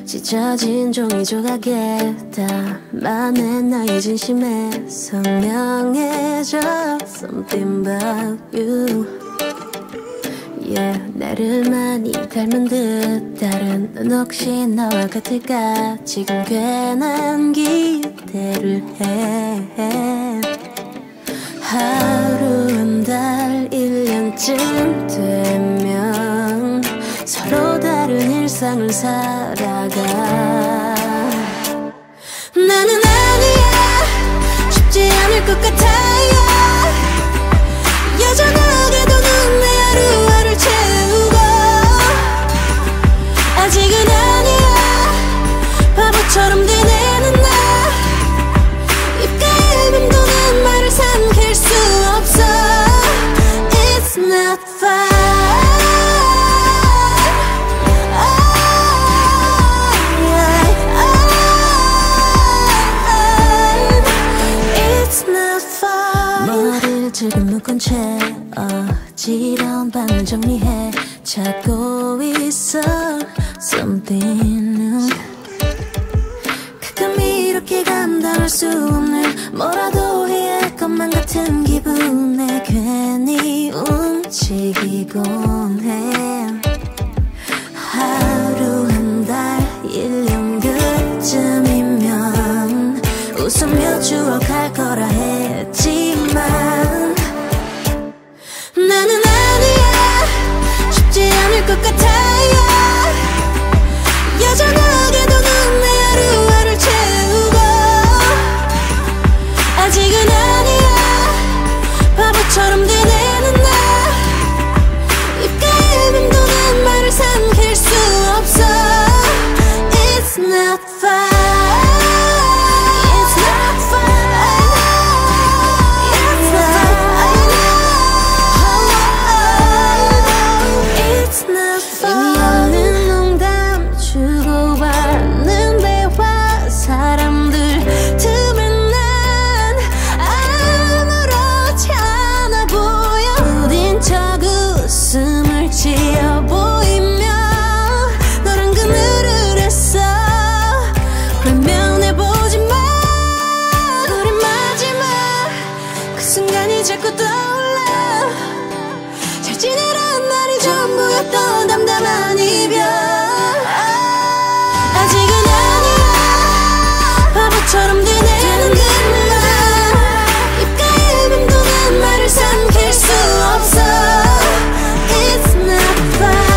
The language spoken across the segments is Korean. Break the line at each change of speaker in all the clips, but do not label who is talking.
찢어진 종이 조각에 담아낸 나의 진심에 선명해져 Something about you. Yeah, 나를 많이 닮은 듯 다른 넌 혹시 나와 같을까. 지금 괜한 기대를 해. 하루 한 달 1년쯤 되면 서로 다른 일상을 살아가. 나는 아니야 쉽지 않을 것 같아요. 여전하게도 넌 내 하루하루를 채우고 아직은 아니야 바보처럼 되뇌는 나. 입가에 맴도는 말을 삼킬 수 없어. It's not fine. 지금 묶은 채 어지러운 밤을 정리해 찾고 있어 Something new. 가끔 이렇게 감당할 수 없는 뭐라도 해야 할 것만 같은 기분에 괜히 움직이곤 해. 하루 한 달 1년 그쯤이면 웃으며 추억할 거라 했지만 나는 아니야 쉽지 않을 것 같아요. 여전하게도 넌 내 하루하루를 채우고 아직은 아니야 바보처럼 되뇌는 나. 입가에 맴도는 말을 삼킬 수 없어. It's not fine. 자꾸 떠올라. 잘 지내라는 말이 전부였던 담담한 이별. 아직은 아니야 바보처럼 되뇌는 그날. 입가에 맴도는 말을 삼킬 수 없어. It's not fine.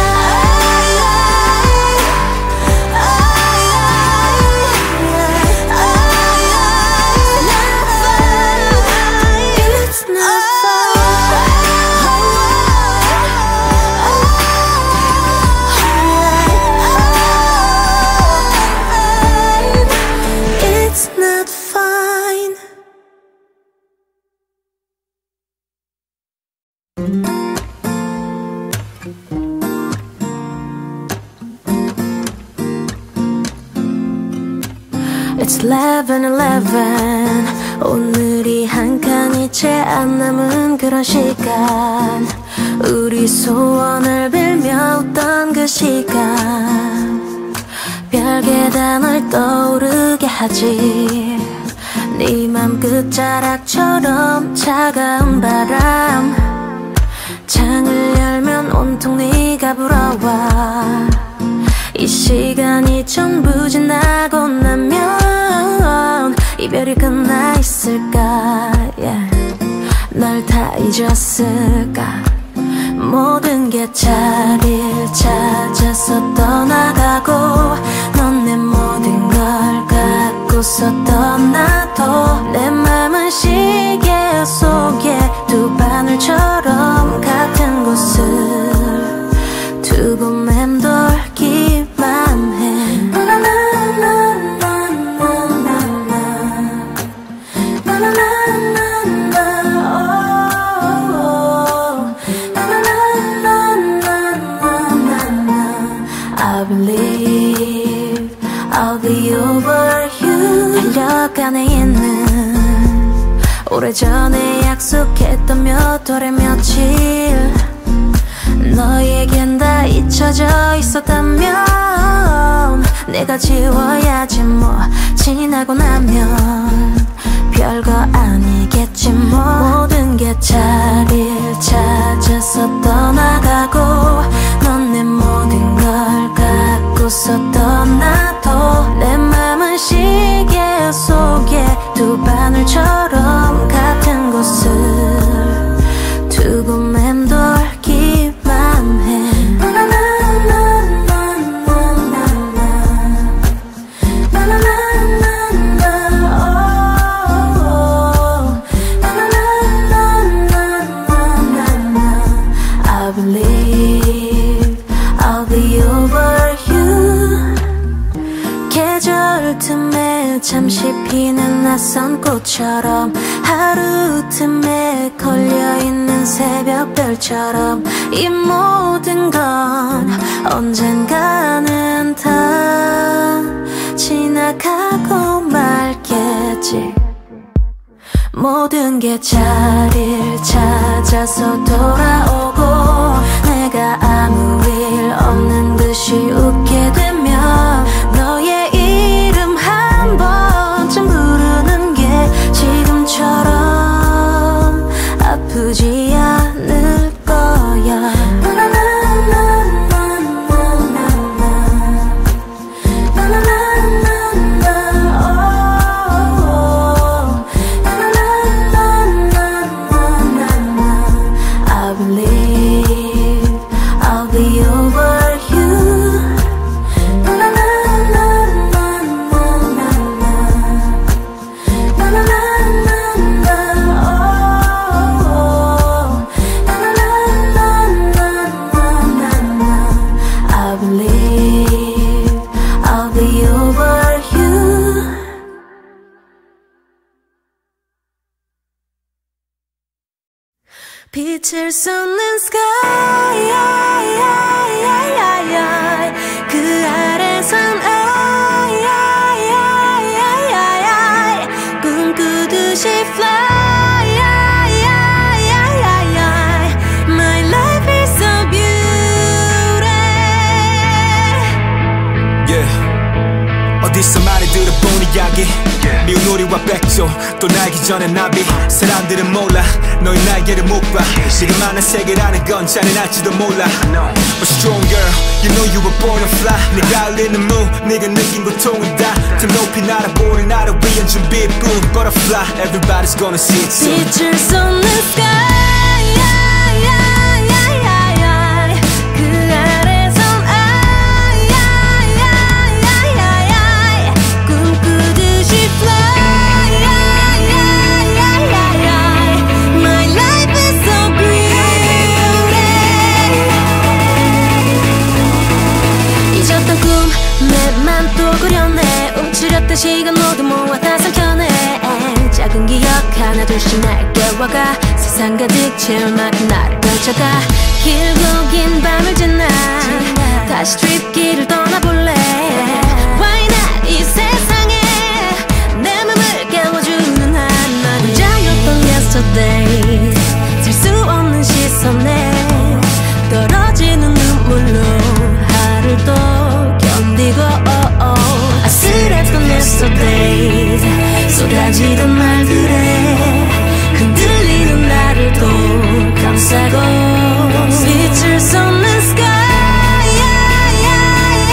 It's 11:11. 오늘이 한 칸이 채 안 남은 그런 시간. 우리 소원을 빌며 웃던 그 시간. 별게 다 널 떠오르게 하지. 네 맘 끝자락처럼 차가운 바람. 창을 열면 온통 네가 불어와. 이 시간이 전부 지나고 나면 이별이 끝나 있을까. yeah. 널 다 잊었을까. 모든 게 자리를 찾아서 떠나가고 넌 내 모든 걸 갖고서 떠나도 내 맘은 시계 속에 두 바늘처럼 같은 곳을 두고 맴돌기만 해. I believe I'll be over you. 달려간에 있는 오래전에 약속했던 몇 월의 며칠. 너에겐 다 잊혀져 있었다면 내가 지워야지 뭐. 지나고 나면 별거 아니겠지 뭐. 모든 게 자리를 찾아서 떠나가고 넌 내 모든 걸 갖고서 떠나도 내 맘은 시계 속에 두 바늘처럼 같은 곳을 두고 맴돌기만 해. I believe I'll be over you. 계절 틈에 잠시 피는 낯선 꽃처럼 하루 틈에 걸려있는 새벽별처럼 이 모든 건 언젠가는 다 지나가고 말겠지. 모든 게 자리를 찾아서 돌아오고 내가 아무 일 없는 듯이 웃게 되면 너의 이름 한 번쯤 부르는 게 지금처럼 아프지 않을 거야. 빛을 쏟는 sky 그 아래선 꿈꾸듯이 fly My life is so beautiful.
Yeah. 어디서 많이 들어본 이야기 미운 우리와 백조 또 날기 전에 나비 사람들은 몰라 너의 날개를 못봐 지금 많은 세계라는 건 잔인할지도 몰라 But strong girl, you know you were born to fly 네가 흘리는 무, 네가 느낀 고통은 다 더 높이 날아보는 나를 위한 준비뿐 Butterfly, everybody's gonna see it soon.
빛을 쏟는 sky 또 그려내 움츠렸던 시간 모두 모아 다 삼켜내 작은 기억 하나 둘씩 날 깨워가 세상 가득 채울 만큼 나를 펼쳐가 길고 긴 밤을 지나 다시 트립길을 떠나볼래 Why not 이 세상에 내 맘을 깨워주는 하나 혼자였던 yesterday 질 수 없는 시선에 떨어지는 눈물로 하루를 또 견디고 아슬했던 yesterdays 쏟아지던 말들에 흔들리는 나를 또 감싸고 빛을 쏟는 sky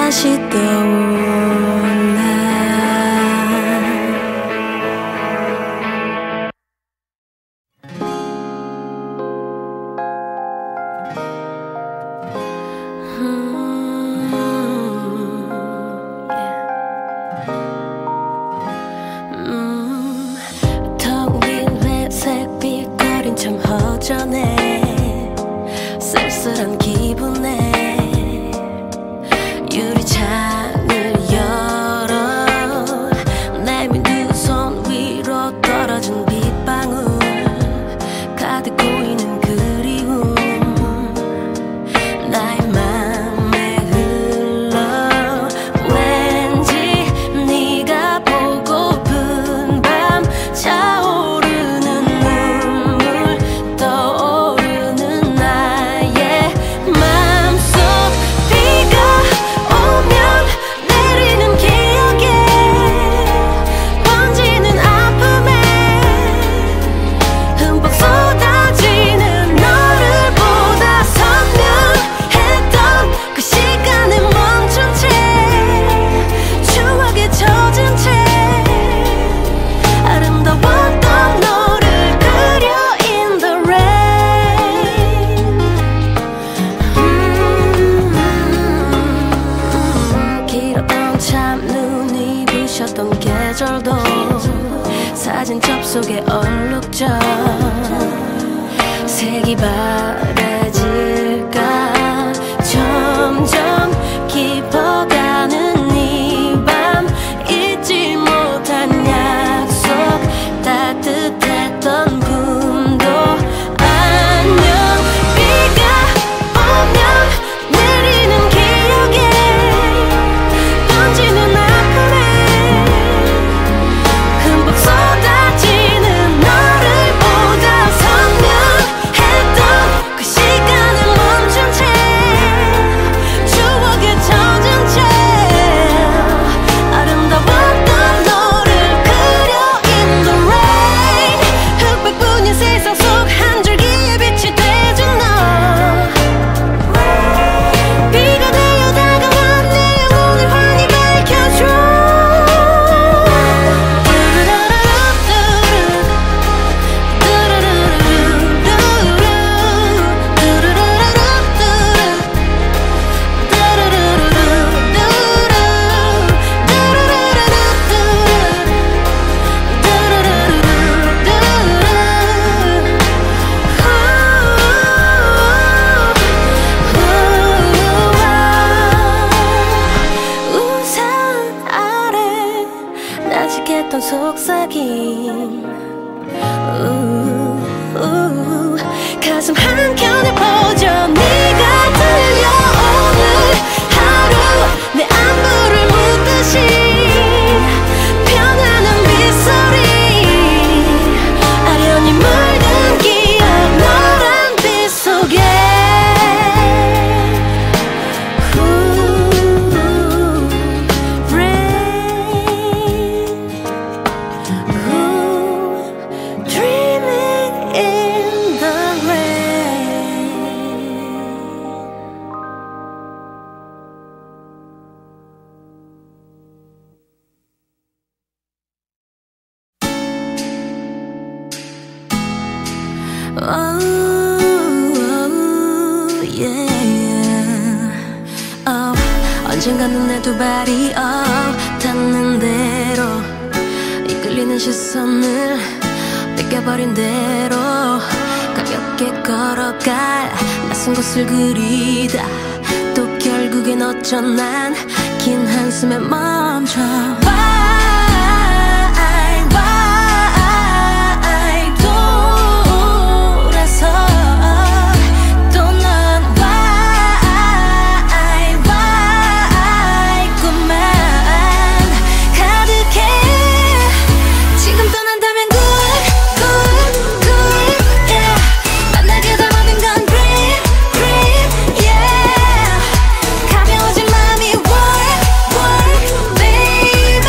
다시 떠올라. 텅 빈 회색 빛거린 참 허전해. 쓸쓸한 기분에 유리창을 열어 내민 두 손 위로 떨어진 빗방울 가득 고이는 그리움 나의 맘에 흘러. 왠지 네가 보고픈 밤 차오르는 눈물 떠오르는 나의 맘속. 비가 오면 내리는 기억에 번지는 아픔에 흠뻑 쏟아지는 너를 보다 선명했던 그 시간에 멈춘 채 추억에 젖은 채 아름다웠던 너를 그려 in the rain. 길었던 참눈이 부셨던 계절도 사진 접속에 얼룩져. 색이 바래질까 점점 깊어가는 이 밤. 잊지 못한 약속 따뜻했던 품도 안녕. 비가 오면 내리는 기억에 번지는 아픔에 흠뻑 쏟아지는 너를 보다 선명했던 그 시간을 멈춘 채 추억에 젖은 채 아름다웠던 너를 그려 in the rain. 흑백뿐인 세상 속 한 줄기의 빛이 돼준 너. 비가 되어 다가와 내 영혼을 환히 밝혀줘. 우산 아래 나직했던 속삭임. 가슴 한켠에 퍼져 네가 들려오는 하루 내 안부를 묻듯이 변하는 빗소리 아련히 물든 기억 너란 빛 속에. Dreaming in the rain. Oh, yeah. Oh, 언젠가는 내 두 발이 닿는 대로 이끌리는 시선을 뺏겨버린 대로 가볍게 걸어갈 낯선 곳을 그리다 또 결국엔 어쩌난 긴 한숨에 멈춰. 가벼워진 맘이 work, work, baby.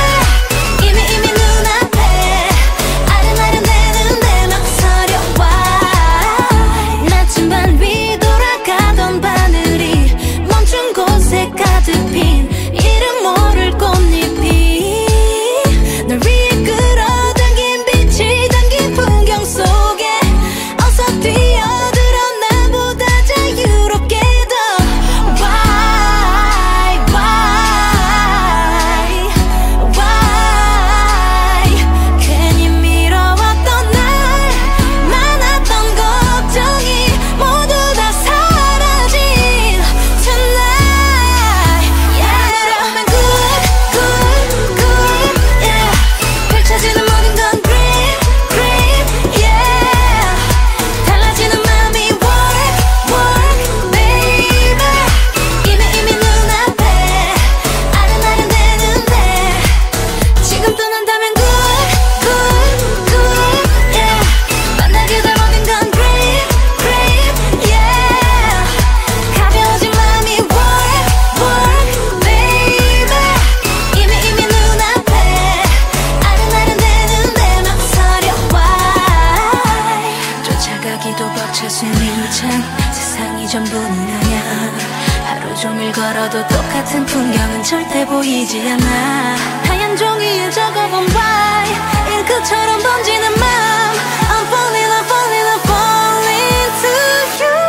밤을 걸어도 똑같은 풍경은 절대 보이지 않아. 하얀 종이에 적어본 bye 잉크처럼 번지는 맘 I'm falling, I'm falling, I'm falling to you.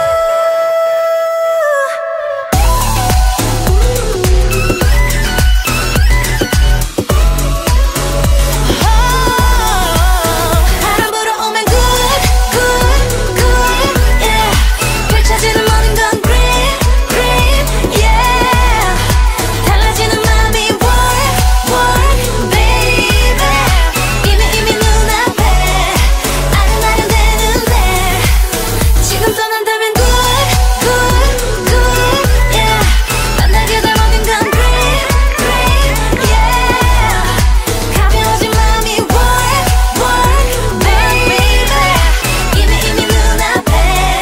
바람 불어오면 good, good, good, yeah. 펼쳐지는 모든 건 green, green, yeah. 달라지는 맘이 work, work, baby. 이미 눈앞에 아른아른대는데 지금 떠난다면 good, good, good, yeah. 만나게 될 모든 건 green, green, yeah. 가벼워진 맘이 work, work, baby. 이미 눈앞에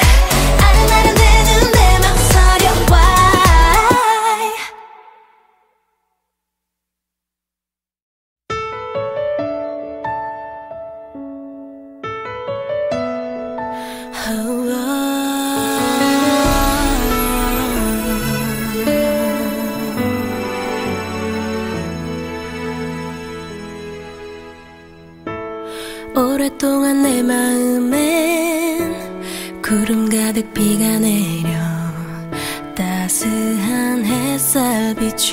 아른아른대는데 막 서려와. 오랫동안 내 마음엔 구름 가득 비가 내려 따스한 햇살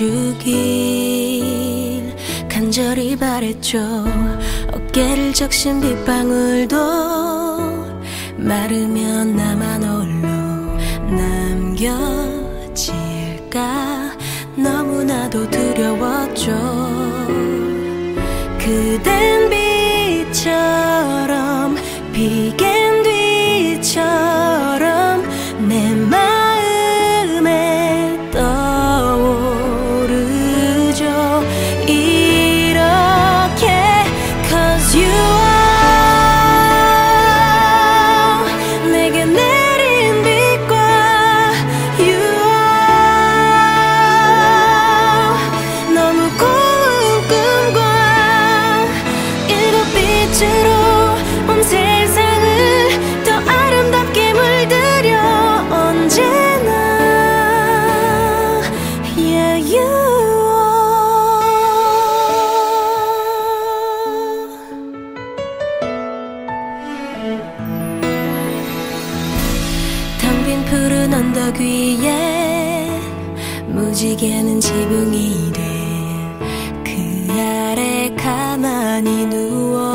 비추길 간절히 바랬죠. 어깨를 적신 빗방울도 마르면 나만 홀로 남겨질까 너무나도 두려웠죠. 그댄 빛처럼 비겐 뒤처럼 내 마음에 떠오르죠. 이렇게 Cause you are 내게 내린 빛과 You are 너무 고운 꿈과 일곱 빛으로 온 세상을 더 아름답게 물들여 언제나 Yeah you 텅 빈 푸른 언덕 위에 무지개는 지붕이 돼 그 아래 가만히 누워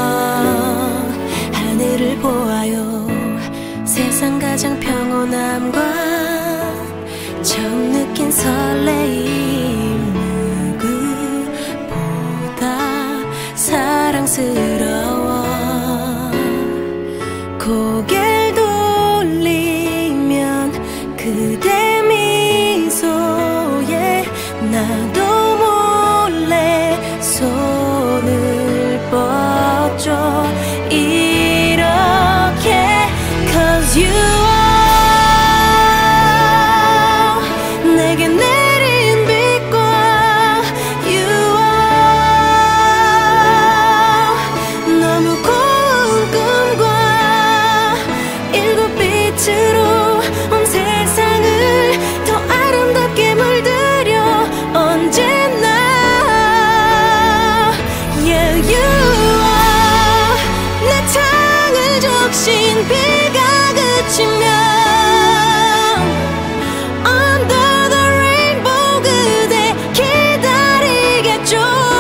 하늘을 보아요. 세상 가장 평온함과 처음 느낀 설레임 누구보다 사랑스러워. 고개를 돌리면 그대 미소에 나도 몰래 손을 뻗죠. 이렇게 Cause you are 내게 내린 빛과 You are 너무 고운 꿈과 일곱 빛으로 온 세상을 더 아름답게 물들여 언제나 Yeah you are 내 창을 적신 비가 그치면 Under the rainbow 그대 기다리겠죠.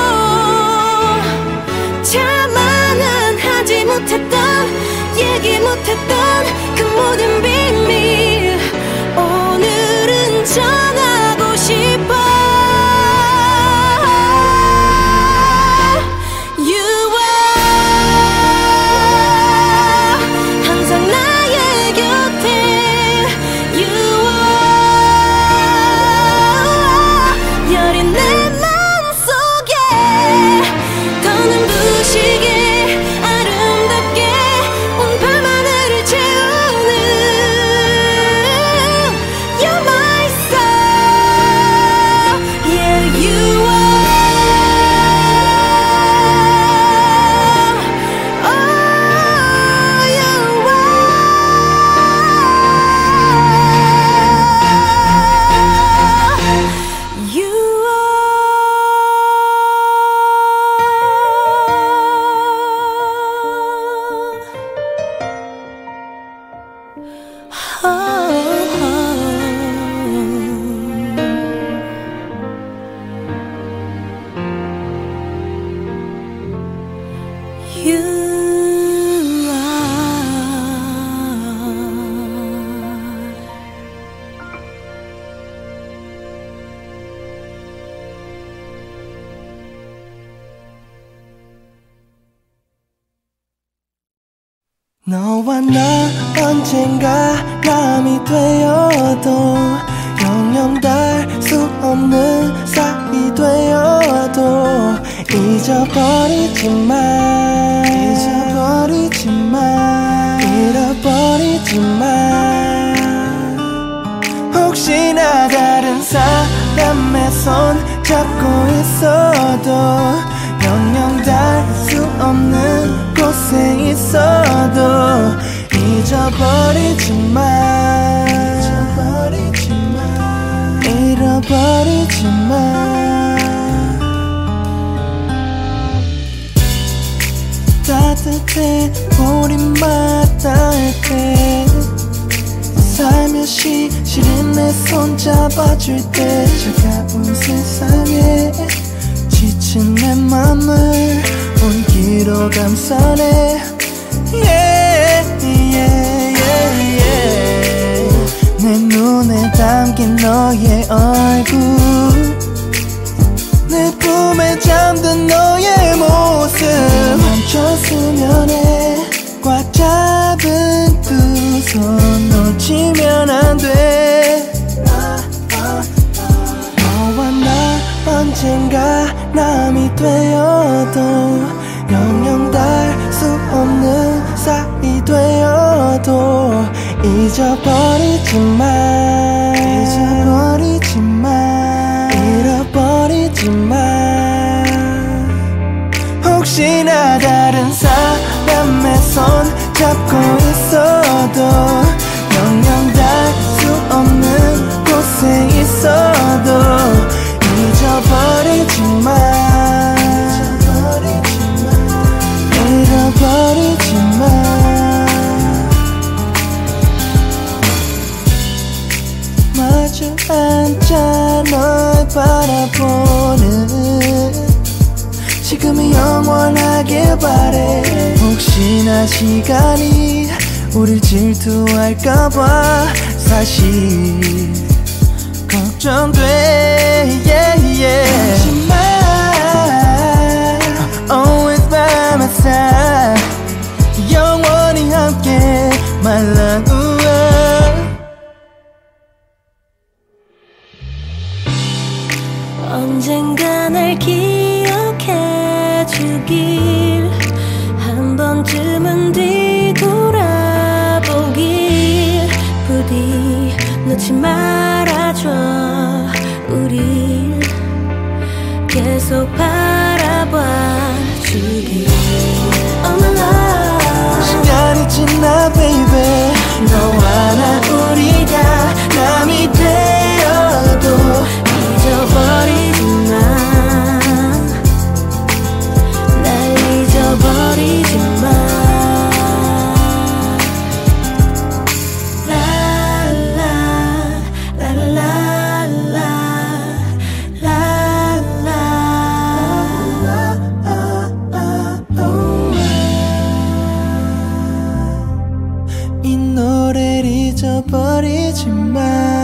차마는 하지 못했던 얘기 못했던 그 모든 비밀 오늘은 전하고 싶어. You are 항상 나의 곁에
너와 나 언젠가 남이 되어도 영영 닿을 수 없는 사이 되어도 잊어버리지 마 잃어버리지 마 혹시나 다른 사람의 손 잡고 있어도 영영 닿을 수 없는 곳에 있어도 잊어버리지 마 잃어버리지 마 따뜻해 우리만 닿을 때 살며시 시린 내 손 잡아줄 때 차가운 세상에 지친 내 맘을 온기로 감싸네 내 눈에 담긴 너의 얼굴 내 품에 잠든 너의 모습 멈춰 수면에 꽉 잡은 두 손 놓치면 안 돼 너와 나 언젠가 남이 되어도 영영 닿을 수 없는 사이 되어도 잊어버리지 마 잃어버리지 마 혹시나 다른 사람의 손 잡고 있어도 영영 닿을 수 없는 곳에 있어도 잊어버리지 마 잃어버리지 마 마주 앉아 널 바라보는 지금이 영원하길 바래 혹시나 시간이 우릴 질투할까봐 사실 걱정돼 하지만 Always by my side 영원히 함께 My love
언젠가 날 기억해주길 한 번쯤은 뒤돌아보길 부디 놓지 말아줘 우릴 계속 바라봐주길 Oh my love
시간이 지나 baby
너와 나 우리가 남이 되어도 잊어버리지 마 날 잊어버리지 마
이 노래를 잊어버리지 마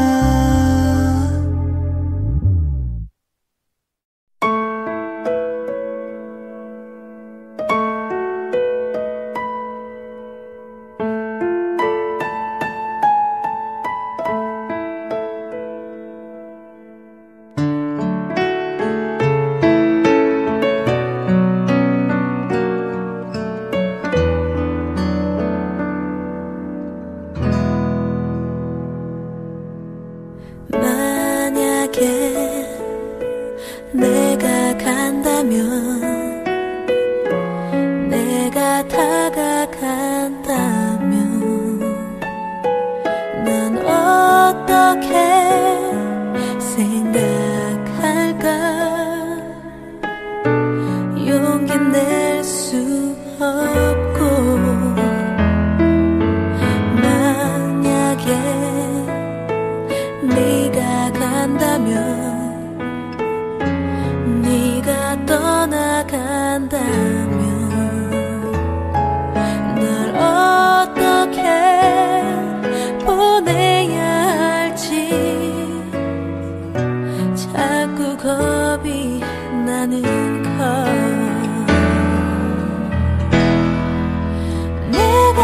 만약에 내가 간다면 내가 다가간다면 넌 어떻게 생각할까 용기 낼 수 없고 만약에 네가 간다면 네가 떠나간다면 널 어떻게 보내야 할지 자꾸 겁이 나는 걸 내가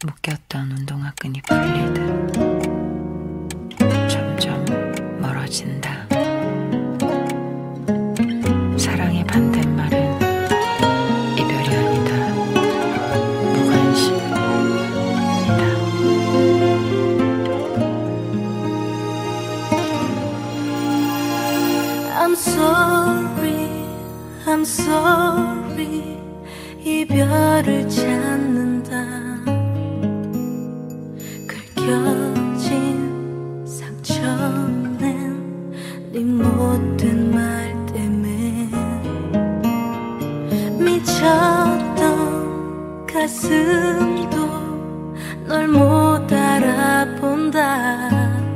묶였던 운동화끈이 풀리듯 점점 멀어진다. 사랑의 반대말은 이별이 아니다. 무관심이다.
I'm sorry, I'm sorry. 이별을 찾는다. 긁혀진 상처는 네 못된 말 때문에 미쳤던 가슴도 널 못 알아본다.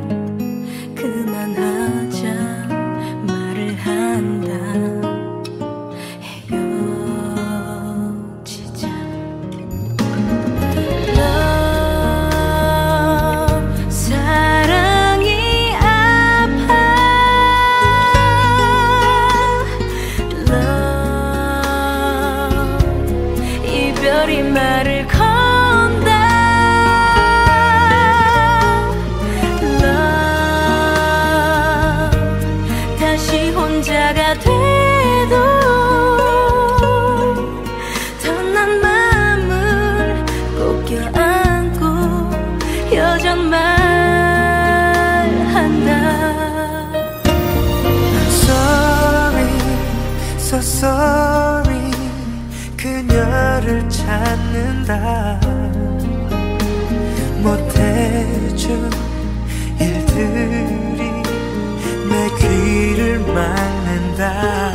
그만하자 말을 한다. 헤어지자. Love, 사랑이 아파. Love, 이별이 말을 건다. Love, 다시 혼자가 돼도 더 난 마음을 꼭 껴안고 여전 말한다.
Sorry, so sorry. 그녀를 찾는다. 못해준 일들이 내 귀를 막는다.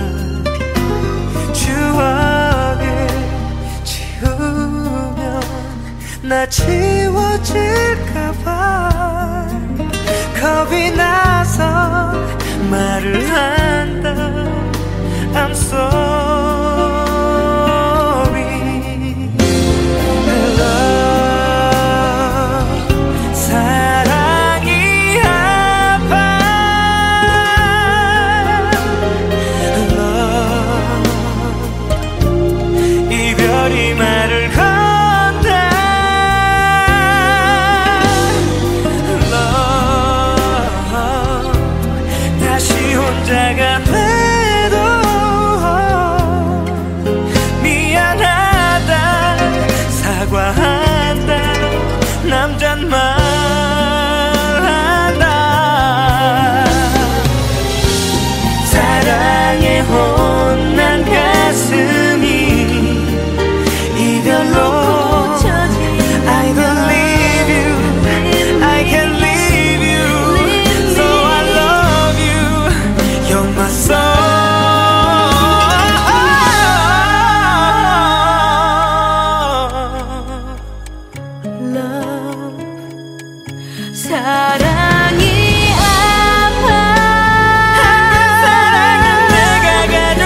추억을 지우면 나 지워질까봐 겁이 나서 말을 한다. I'm sorry. Love, 사랑이 아파. Love, 이별이 말을 건다. Love, 다시 혼자가 돼도 미안하다 사과한다. 남잔 말한다. 사랑에 혼난 가슴이 이별로 I don't leave you, I can't leave you, so I love you, you're my soul.
Love, 사랑이 아파.
사랑은 내가 가진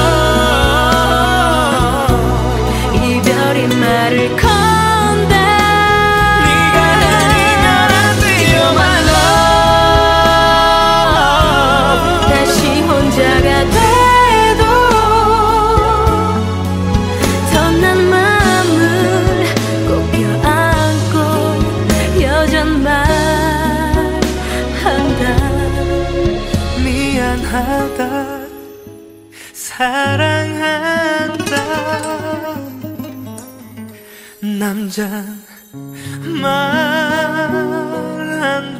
love.
이별이 말을 건다.
네가 아니면 안 돼, you're my love.
다시 혼자가 돼도 더 난 마음을 꼭 껴안고 여전 말한다.
미안하다 사랑한다. 남잔 말한다.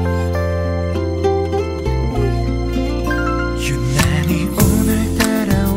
유난히 오늘따라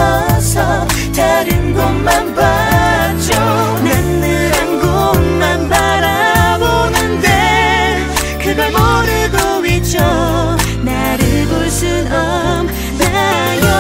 서서 다른 곳만 봐줘. 난 늘 한 곳만 바라보는데 그걸 모르고 있죠. 나를 볼 순 없나요?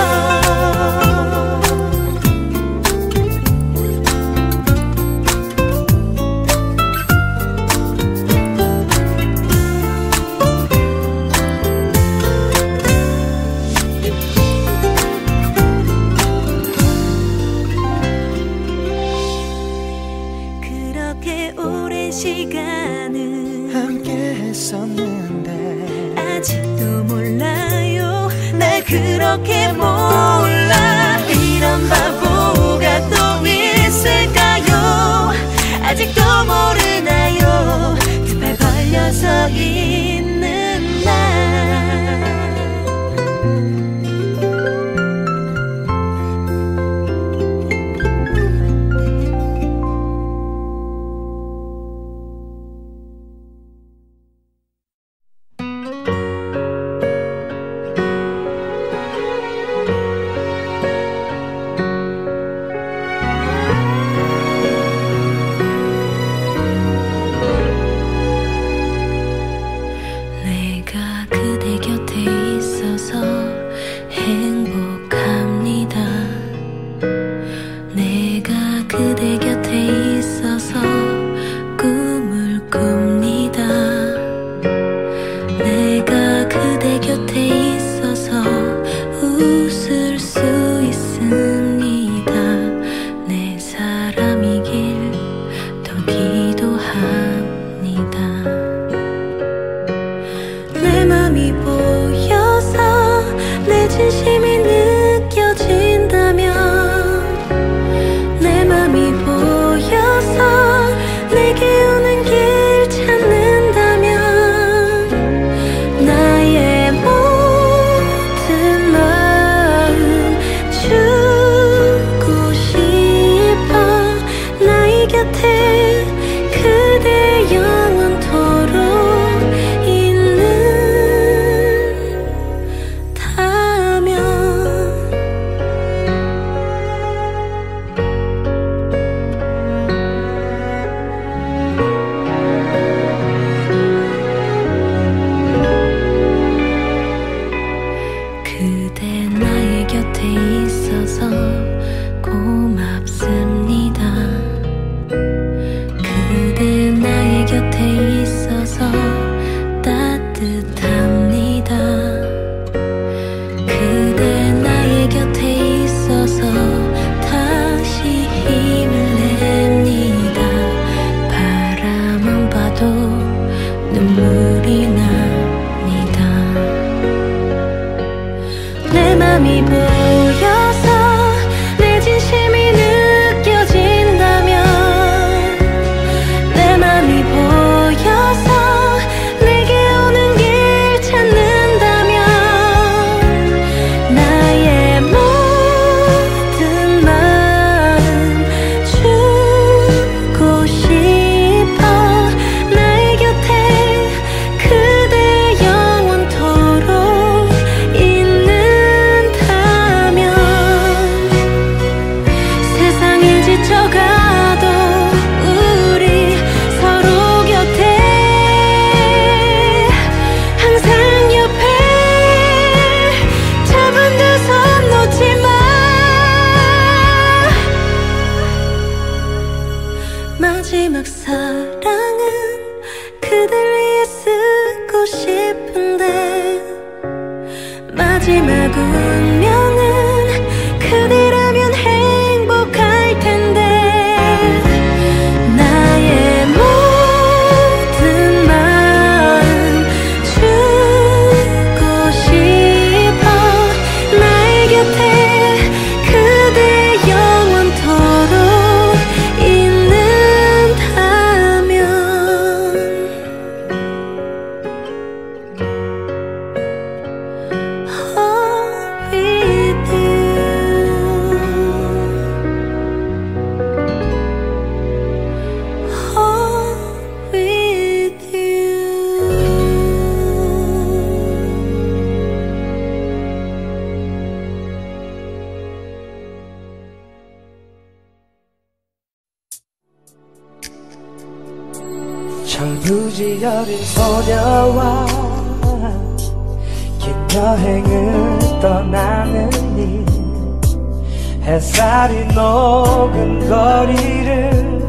그렇게 오랜 시간을
함께 했었는데
아직도 몰라요. 날 그렇게 몰라. 이런 바보가 또 있을까요? 아직도 모르나요? 두 발 벌려서 있는 날.
내가 그대 곁에 있어서 행복합니다. 내가 그대 곁에 있어서 꿈을 꿉니다. 내가 그대 곁에 있어서 웃을 수 있습니다. 내 사람이길 더 기도합니다. 내 맘이 보여서 내 진심이 느껴진다면, 내 맘이 보여서 내게 오는 길 찾는다면, 나의 모든 마음 주고 싶어. 나의 곁에 그대 영원토록 그대 나의 곁에 있어서 고맙습니다. 그대 나의 곁에 있어서 따뜻합니다. 그대 나의 곁에 있어서 다시 힘을 냅니다. 바라만 봐도 눈물이 납니다. 내 맘이 보여서 내 진심이 느껴진다면, 내 맘이 보여서 내게 오는 길 찾는다면, 나의 모든 마음 주고 싶어. 나의 곁에 그대 영원토록 있는다면, 세상이 지쳐가도 우리 서로 곁에 항상 옆에 잡은 두 손 놓지 마. 마지막 사랑은 그댈 위해 쓰고 싶은데, 마지막 운명은 그대라면 행복할 텐데, 나의 모든 마음 주고 싶어. 나의 곁에 그대 영원토록 있는다면.
철부지 어린 소녀와 긴 여행을 떠나는 이 햇살이 녹은 거리를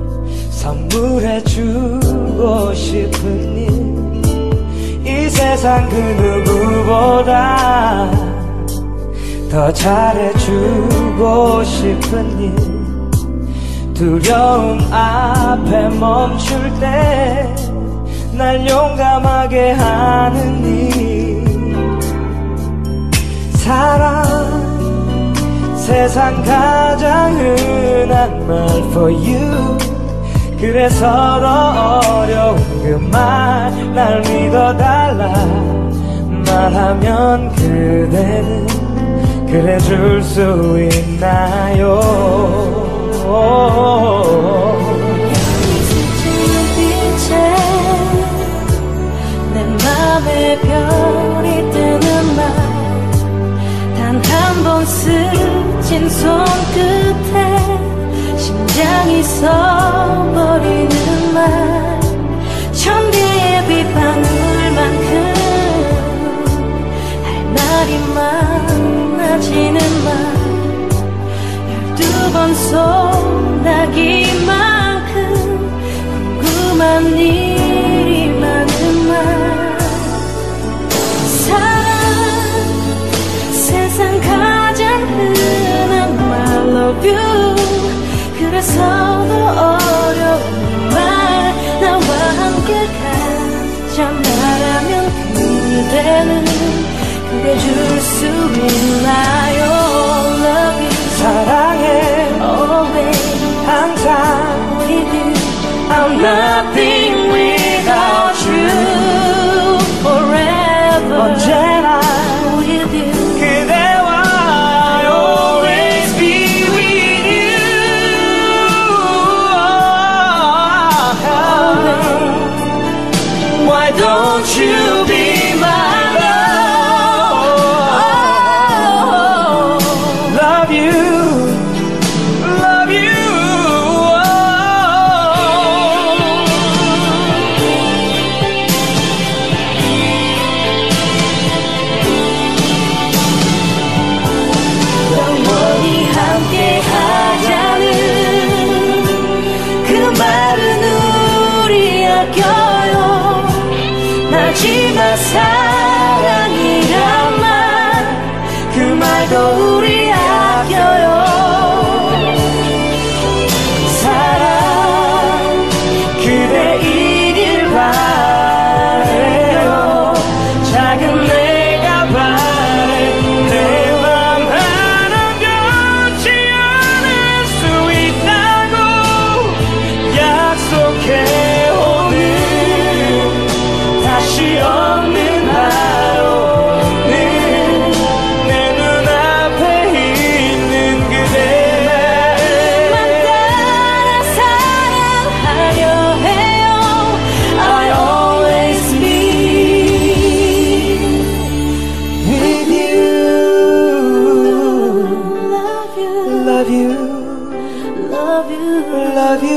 선물해주고 싶은 이 세상 그 누구보다 더 잘해주고 싶은 일 두려움 앞에 멈출 때 날 용감하게 하는 일 사랑 세상 가장 흔한 말 for you 그래서 더 어려운 그 말 날 믿어달라 말하면 그대는 그래줄 수 있나요
스치는 빛에 내 맘에 별이 뜨는 말 단 한 번 스친 손끝에 심장이 서버리는 말 천개의 빗방울만큼 할 말이 많아지는 말 12번 소나기만큼 궁금한 일이 많은 말 사랑 세상 가장 흔한 말 love you 그래서 더 어려운 말 나와 함께 가자 말하면 그대는 그래줄 수 있나요 love you
사랑해
always
항상
with you
I'm nothing without you
forever
언제나
with you
그대와 always be with you Why don't you be my love Love you Love you
영원히 함께 하자는 그 말은 우리 아껴요 마지막 사랑이란 말 그 말도 우리 아껴요 사랑
그대 이길 바래요 작은 내가 바래 내 맘 하나 변치 않을 수 있다고 약속해 오늘 다시 없는 하루는 내 눈앞에 있는 그대만
따라 사랑하려 해요 I always be
with you
love you
love you
love you
love you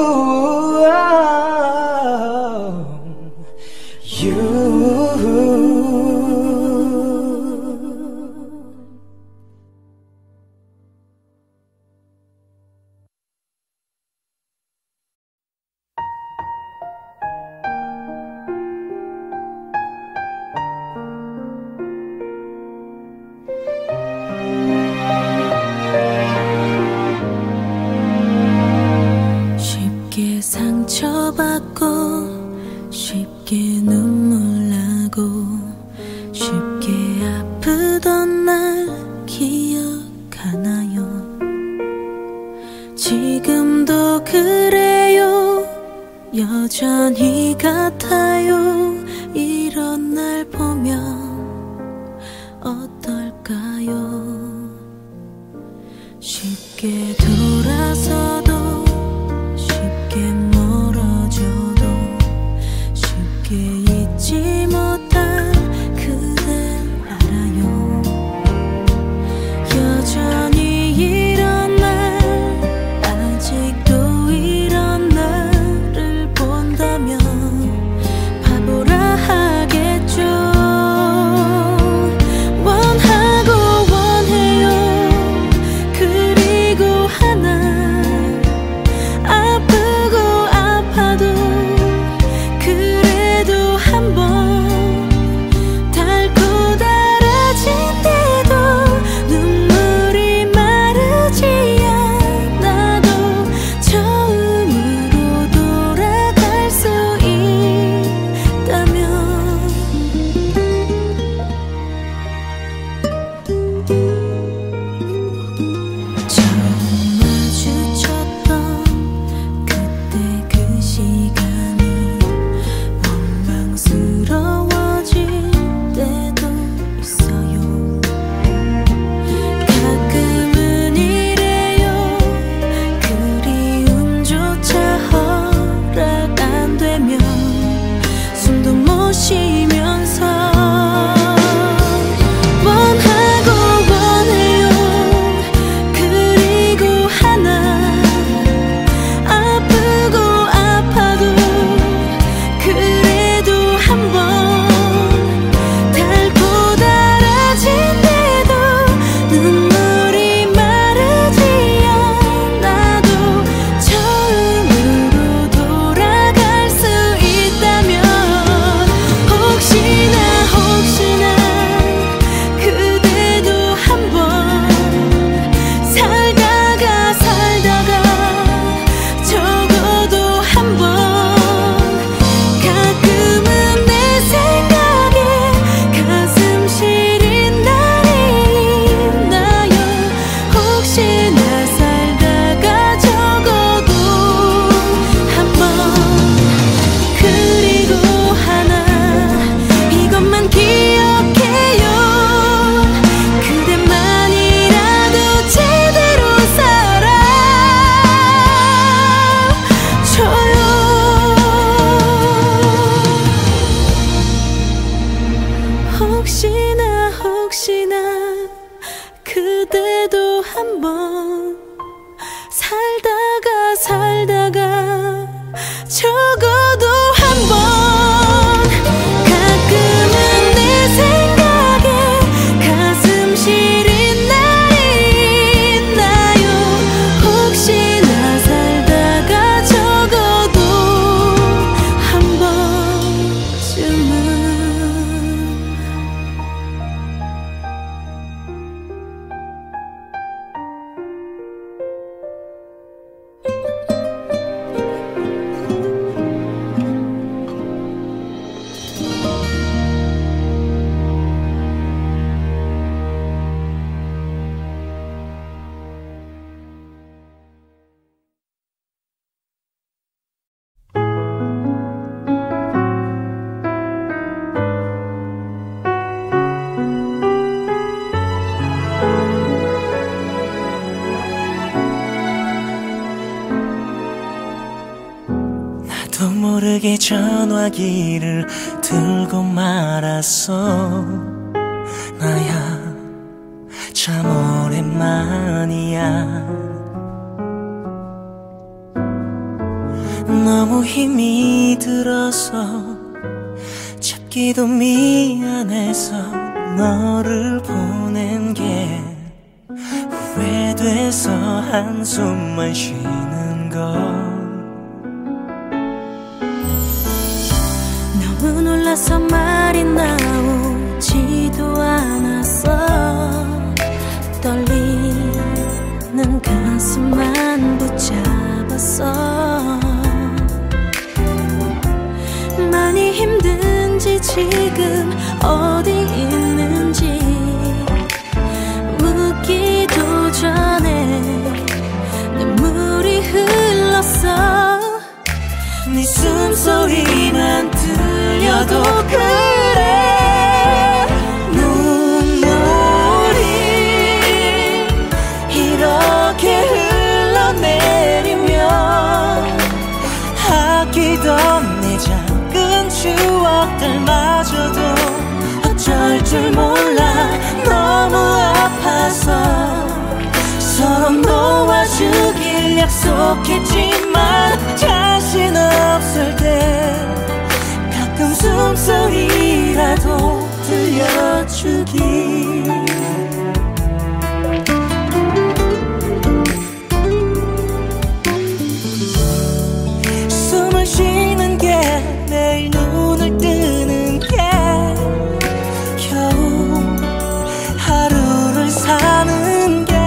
쉽게 상처받고 쉽게 눈물 나고 쉽게 아프던 날 기억하나요 지금도 그래요 여전히 같아요 이런 날 보면 어떨까요 쉽게 돌아서도 쉽게 멀어져도 쉽게 잊지 못할 그댈 알아요 여전히 이런 날 아직도 이런 나를 본다면
나도 모르게 전화기를 들고 말았어. 나야 참 오랜만이야. 너무 힘이 들어서 잡기도 미안해서 너를 보낸 게 후회돼서 한숨만 쉬는 걸.
너무 놀라서 말이 나오지도 않았어. 떨리는 가슴만 붙잡았어. 많이 힘든지 지금 어디 있는지 묻기도 전에 눈물이 흘렀어.
네 숨소리만 들려도 그래. 눈물이 이렇게 흘러내리면 아끼던 내 작은 추억들마저도 어쩔 줄 몰라. 너무 아파서 서로 놓아주길 약속했지만 자신 없을 때 가끔 숨소리라도 들려주길. 숨을 쉬는 게 매일 눈을 뜨는 게 겨우 하루를 사는 게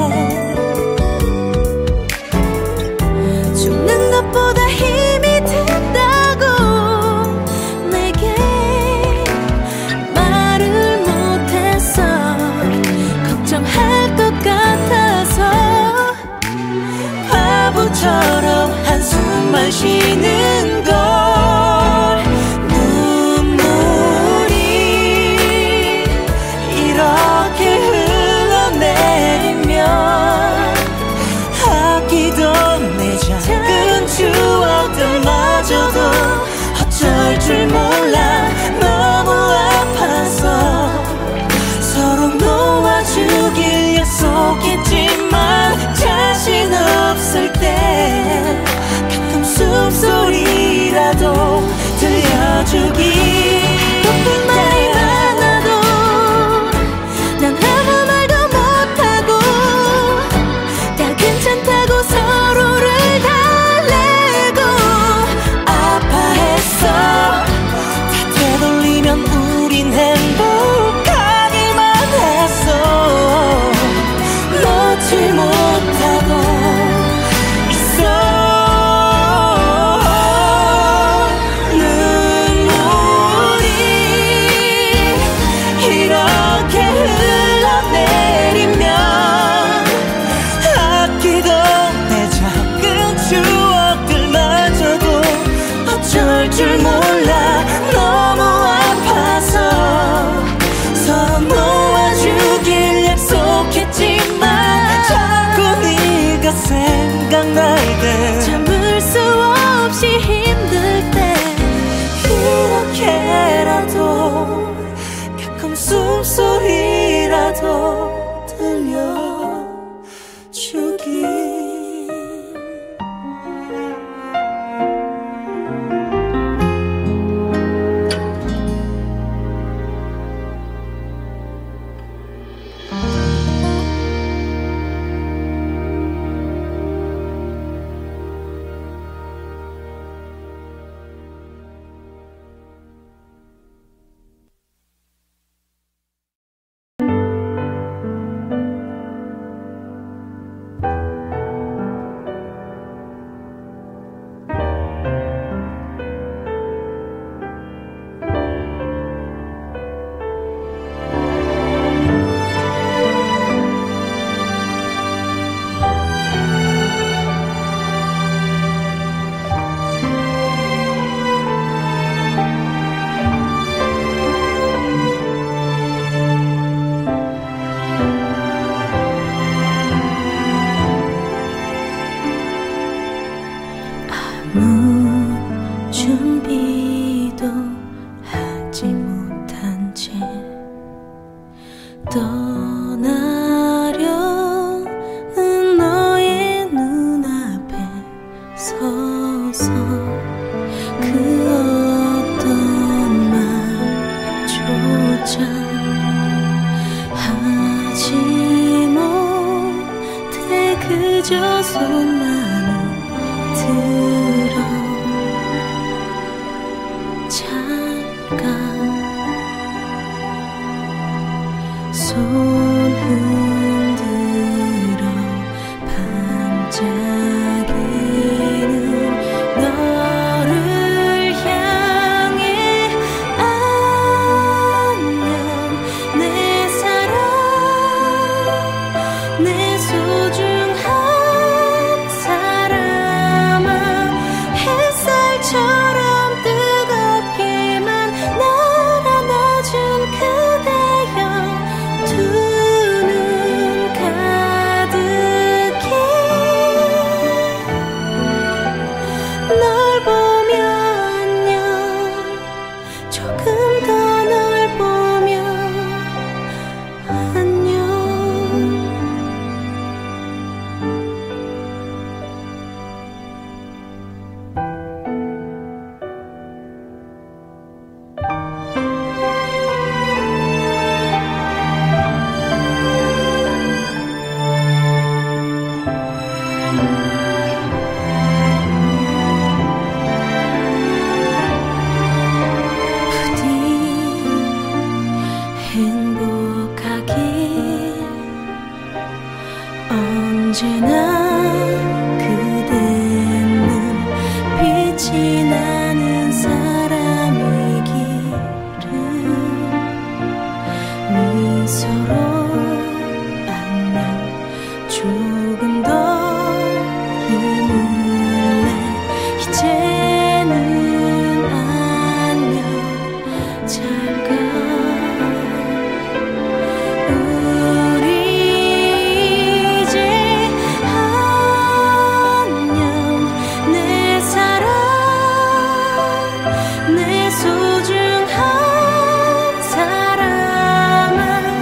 죽는 것보다 힘이 든다고 내게 말을 못했어. 걱정할 것 같아서
바보처럼 한숨만 쉬는 걸. 눈물이 이렇게 흘러내리면 아끼던 내 작은 추억들마저도 어쩔 줄 몰라. 너무 아파서 서로 놓아주길 약속했지만 자신 없을 때 가끔 숨소리라도 들려주길.
높은 말이 많아도 난 아무 말도 못하고 다 괜찮다고 서로를 달래고
아파했어. 다 되돌리면 우린 행복하기만 했어. 놓지 못하고 있어. 눈물이 이렇게 흘러내리면 아끼던 내 작은 추억들마저도 어쩔 줄 몰라. 너무 아파서 서로 놓아주길 약속했지만 자꾸 네가 생각날 때
참을 수 없이 힘들 때
이렇게라도 가끔 숨소리라도 들려주길.
없어 그 어떤 말조차 하지 못해 그저 손만을 들어 잠깐 손 흔들어 반짝이는 너를 향해 안녕 내 사랑 내 소중한 사람아 햇살처럼 뜨겁게만 날 안아준 그대여 두 눈 가득히 널 보며 안녕 조금 더 널 보며 안녕 부디 행복하길 언제나 그대는 빛이 나는 사람이기를 미소로 안녕 조금 더 힘을 내 이제는 안녕 잘가 우리 이제 안녕 내 사랑 내 소중한 사람아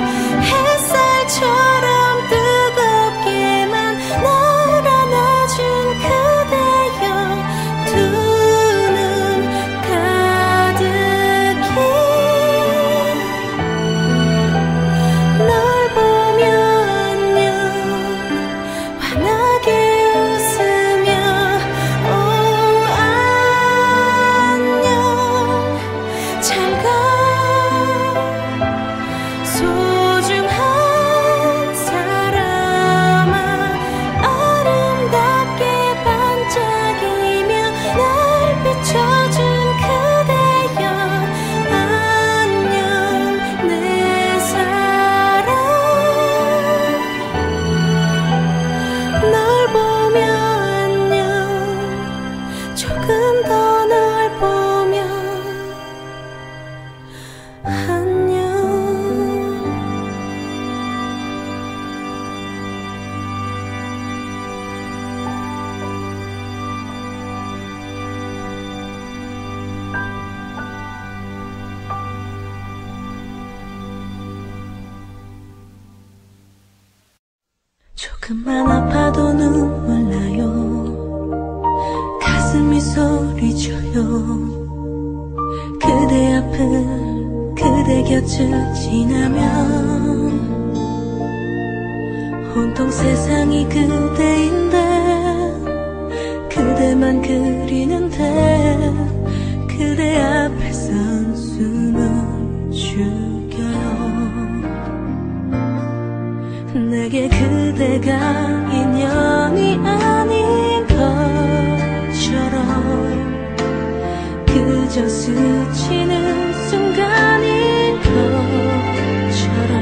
햇살처럼 뜨겁게만 날 안아준 그대여 두 눈 가득히 널 보며 안녕 환하게 웃으며 오 안녕 잘가 소중한 사람아 아름답게 반짝이며 날 비춰준 그대여 안녕 내 사랑 널 보며 안녕 조금 더 널 보며 안녕 조금만 아파도 눈물 나요 가슴이 소리쳐요 그대 앞을 그대 곁을 지나면 온통 세상이 그대인데 그대만 그리는데 그대 앞에 선 숨을 죽여요 내게 그대가 인연이 아닌 것처럼 그저 스치는 순간인 것처럼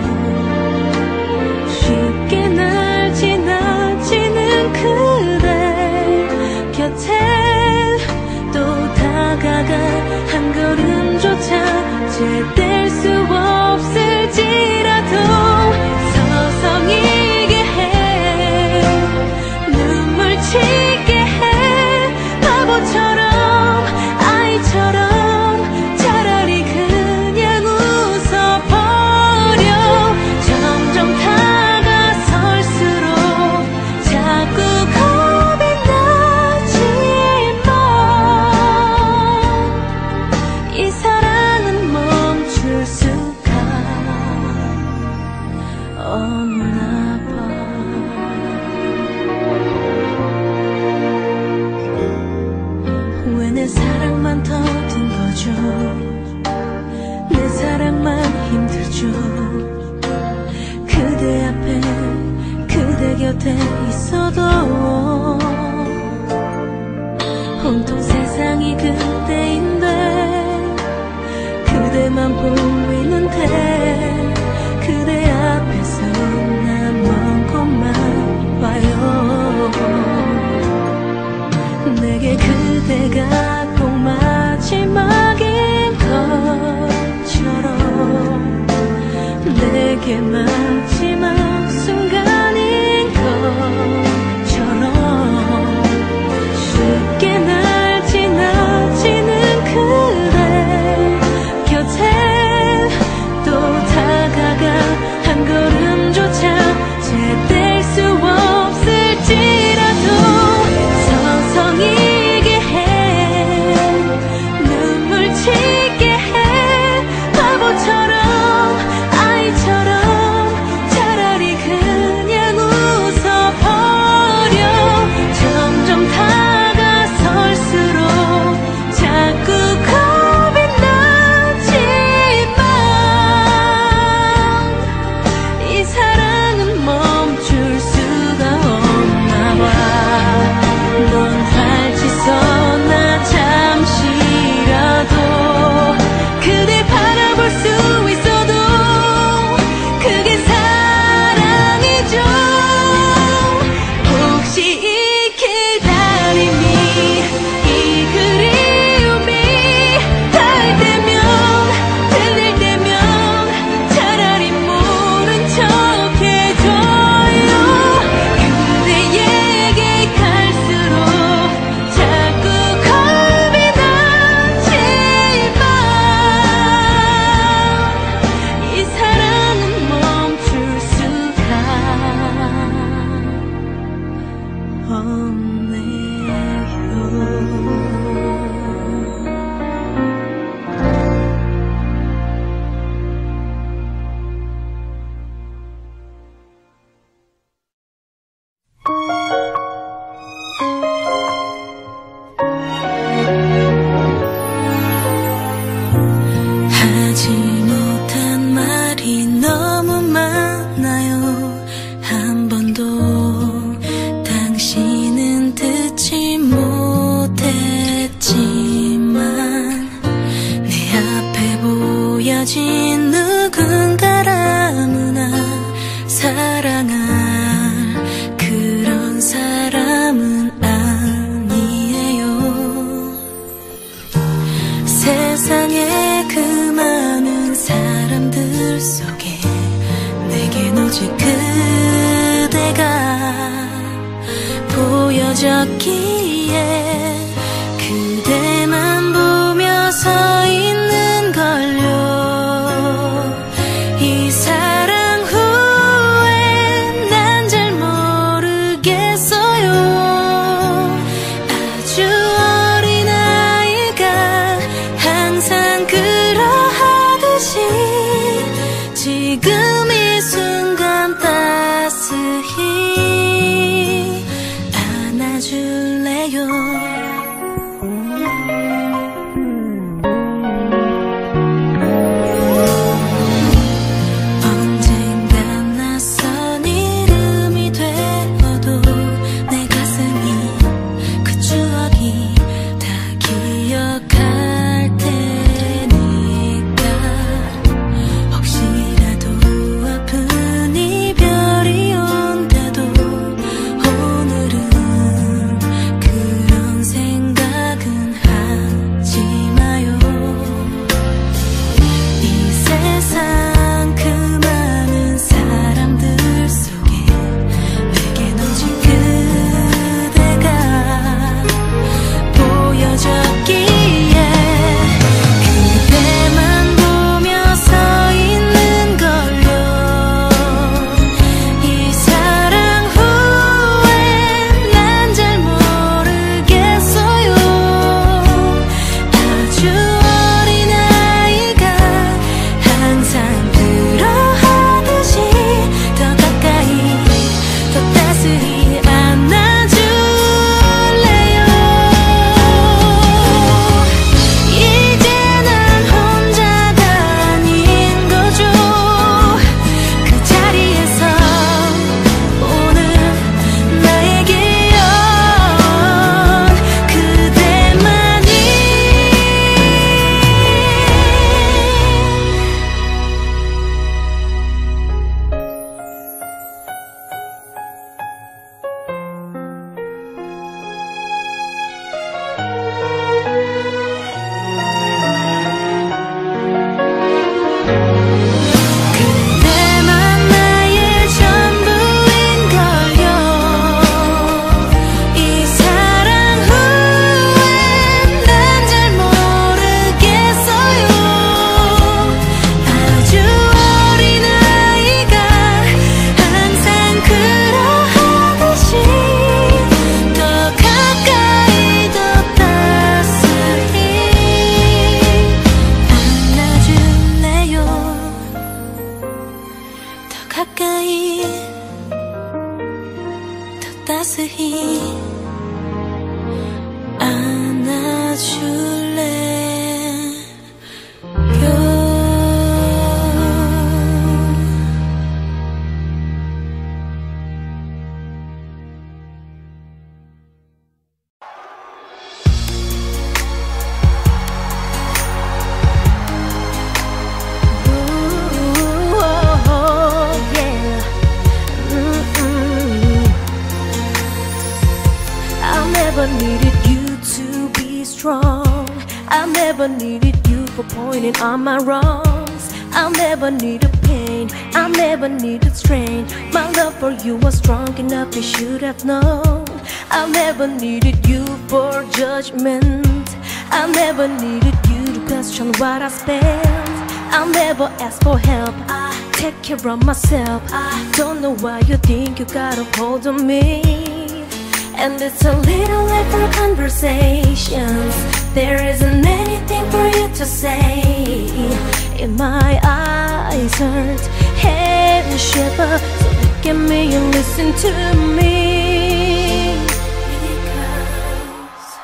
쉽게 날 지나치는 그대 곁에 또 다가가 한 걸음조차 제댈 수 없을지라도 서성이게 해 눈물 치게 해 바보처럼 아이처럼 차라리 그냥 웃어버려 점점 다가설수록 자꾸 겁이 나지만 내 사랑만 힘들죠. 그대 앞에 그대 곁에 있어도 온통 세상이 그대인데 그대만 보이는데 그대 앞에서 난 먼 곳만 봐요. 내게 그대가 꼭 마지막인 것처럼 내게 마지막 순간인 것처럼 쉽게 날 지나치는 그대 곁에 또 다가가 한 걸음조차 제댈 수 없을지라도 서성이게 해 눈물 치게 해 바보처럼 아이처럼 차라리 그냥 웃어버려. 점점 다가설수록 자꾸 겁이 나지만 이 사랑은 멈출 수가 없나봐. 넌 활치서나 잠시라도 그대 바라볼 수 있어도 그게 사랑이죠. 혹시 이 기다림이 이 그리움이 닿을 때면 들릴 때면 차라리 모른 척 해줘요. 그대에게 갈수록 자꾸 겁이 나지만 이 사랑은 멈출 수가 하지 못한 말이 너무 많아요. 한 번도 당신은 듣지 못했지만 내 앞에 보여진 누군가라무나 사랑할 그런 사람은 아니에요. 세상에 그 많은 사람들 속에 내겐 오직 그대가 보여졌기에 그대만 보며 서 있는 걸요. 이 사랑 후에 난 잘 모르겠어요. 아주 어린 아이가 항상 그러하듯이 지금 이 순간 따스히 안아줄래요. strong. I never needed you for pointing out my wrongs. I never needed pain, I never needed strain. My love for you was strong enough, you should have known. I never needed you for judgment. I never needed you to question what I spent. I never asked for help, I take care of myself. I don't know why you think you got a hold on me. And it's a little late for conversations. There isn't anything for you to say. In my eyes hurt, head shiver. So look at me and listen to me. Because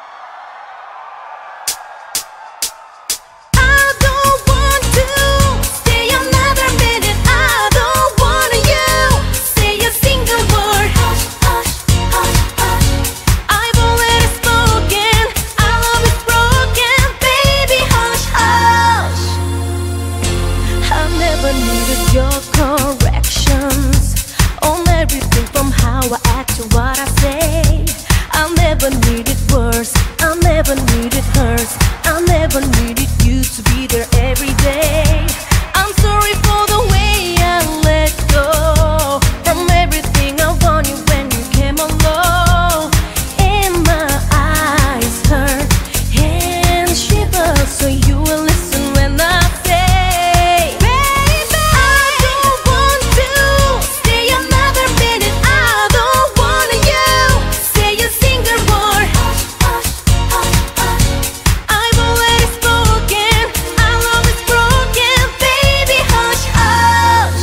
I don't want to stay another minute. I don't want you say a single word. Hush, hush, hush, hush. I've already spoken, our love is broken. Baby, hush, hush. I never needed your corrections on everything from how I act to what I say. I never needed words, I never needed hurts. I never needed you to be there every day. I'm sorry for the way I let go from everything I wanted when you came along. And my eyes hurt and shiver, so you will listen when I say, baby, I don't want to stay another minute. I don't want you say a single word. Hush, hush, hush, hush. I've already spoken, our love is broken. Baby, hush, hush.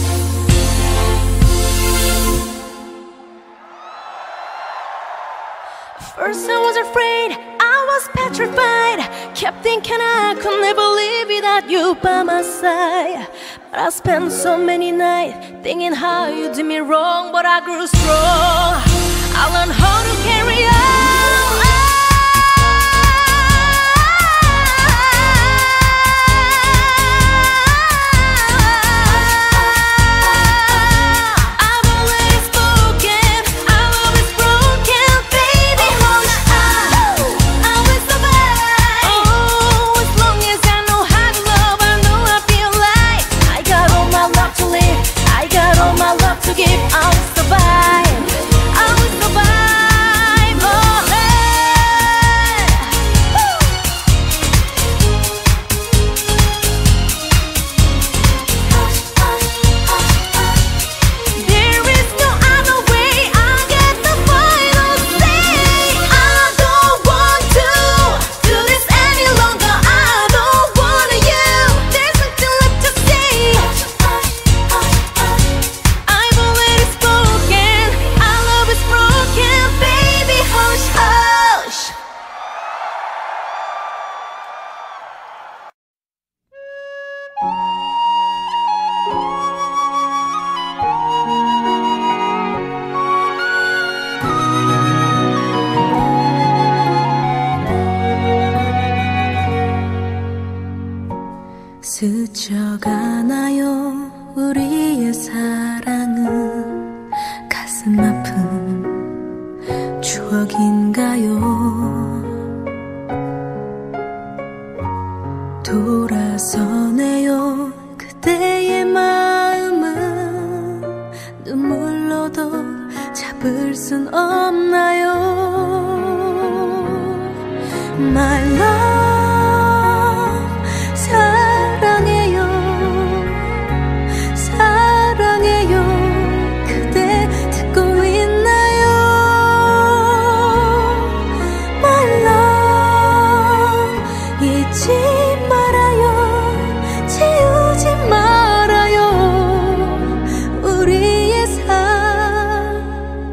First I was afraid, I was petrified. Kept thinking I could never live without you by my side. But I spent so many nights thinking how you did me wrong. But I grew strong, I learned how to carry on. I've already spoken, our love is broken. Baby, hush, I will survive. Oh, as long as I know how to love, I know I feel like I got all my love to live, I got all my love to give. I will survive, I will survive. Oh, hey. Woo. Hush, hush, hush, hush. There is no other way, I get the final say. I don't want to do this any longer. I don't want you, there's nothing left to say. Hush, hush, hush, hush. I've already spoken, our love is broken. Baby, hush, hush. 스쳐가나요 우리의 사랑은 가슴 아픈 추억인가요? 돌아서네요 그대의 마음은 눈물로도 잡을 순 없나요? My love 사랑해요 사랑해요 그대 듣고 있나요? My love 잊지 말아요 지우지 말아요 우리의 사랑을.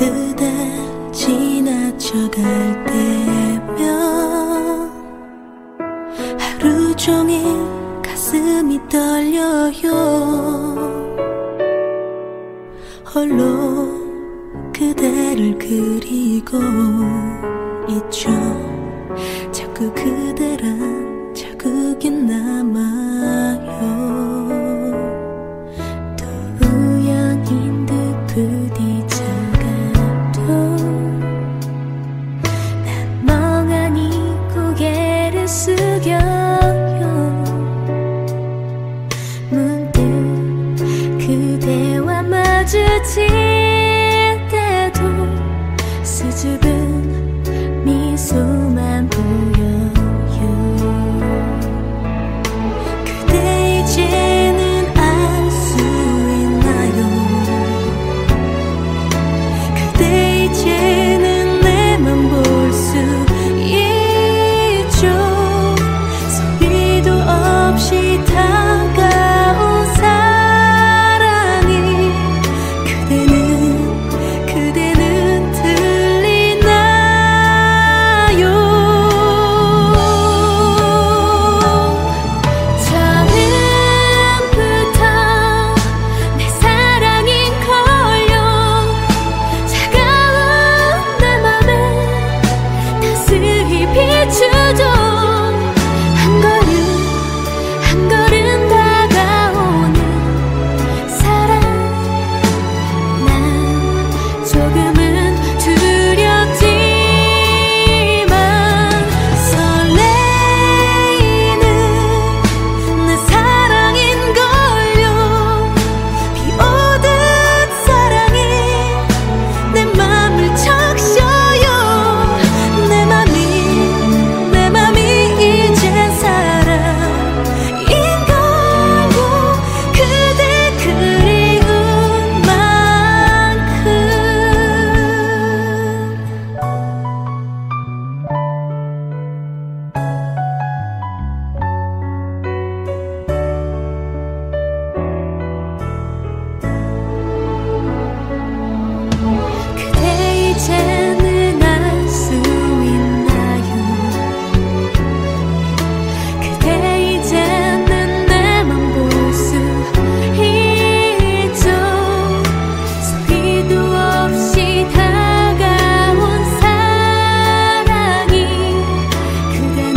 그대 지나쳐갈 때면 하루 종일 가슴이 떨려요. 홀로 그대를 그리고 있죠. 자꾸 그대란 자국이 남아요. 또 우연인 듯 부딪혀가도 난 멍하니 고개를 숙여요. 문득 그대와 마주칠 때도 수줍은 미소만 보여요. 그대 이제는 알 수 있나요? 그대 이제는 내 맘 볼 수 있죠. 소리도 없이 다가온 사랑이 그대는 들리나요? 처음부터 내 사랑인걸요. 차가운 내 맘에 따스히 비추죠. 한 걸음 한 걸음 다가오는 사랑. 난 조금은 두렵지만 설레이는 내 사랑인걸요. 비 오듯 사랑이 내 맘을 적셔요. 내 맘이 이제 사랑인걸요. 그대 그리운 만큼. 그대 이제는 알 수 있나요? 그대 이제는 내 맘 볼 수 있죠. 소리도 없이 다가온 사랑이 그대는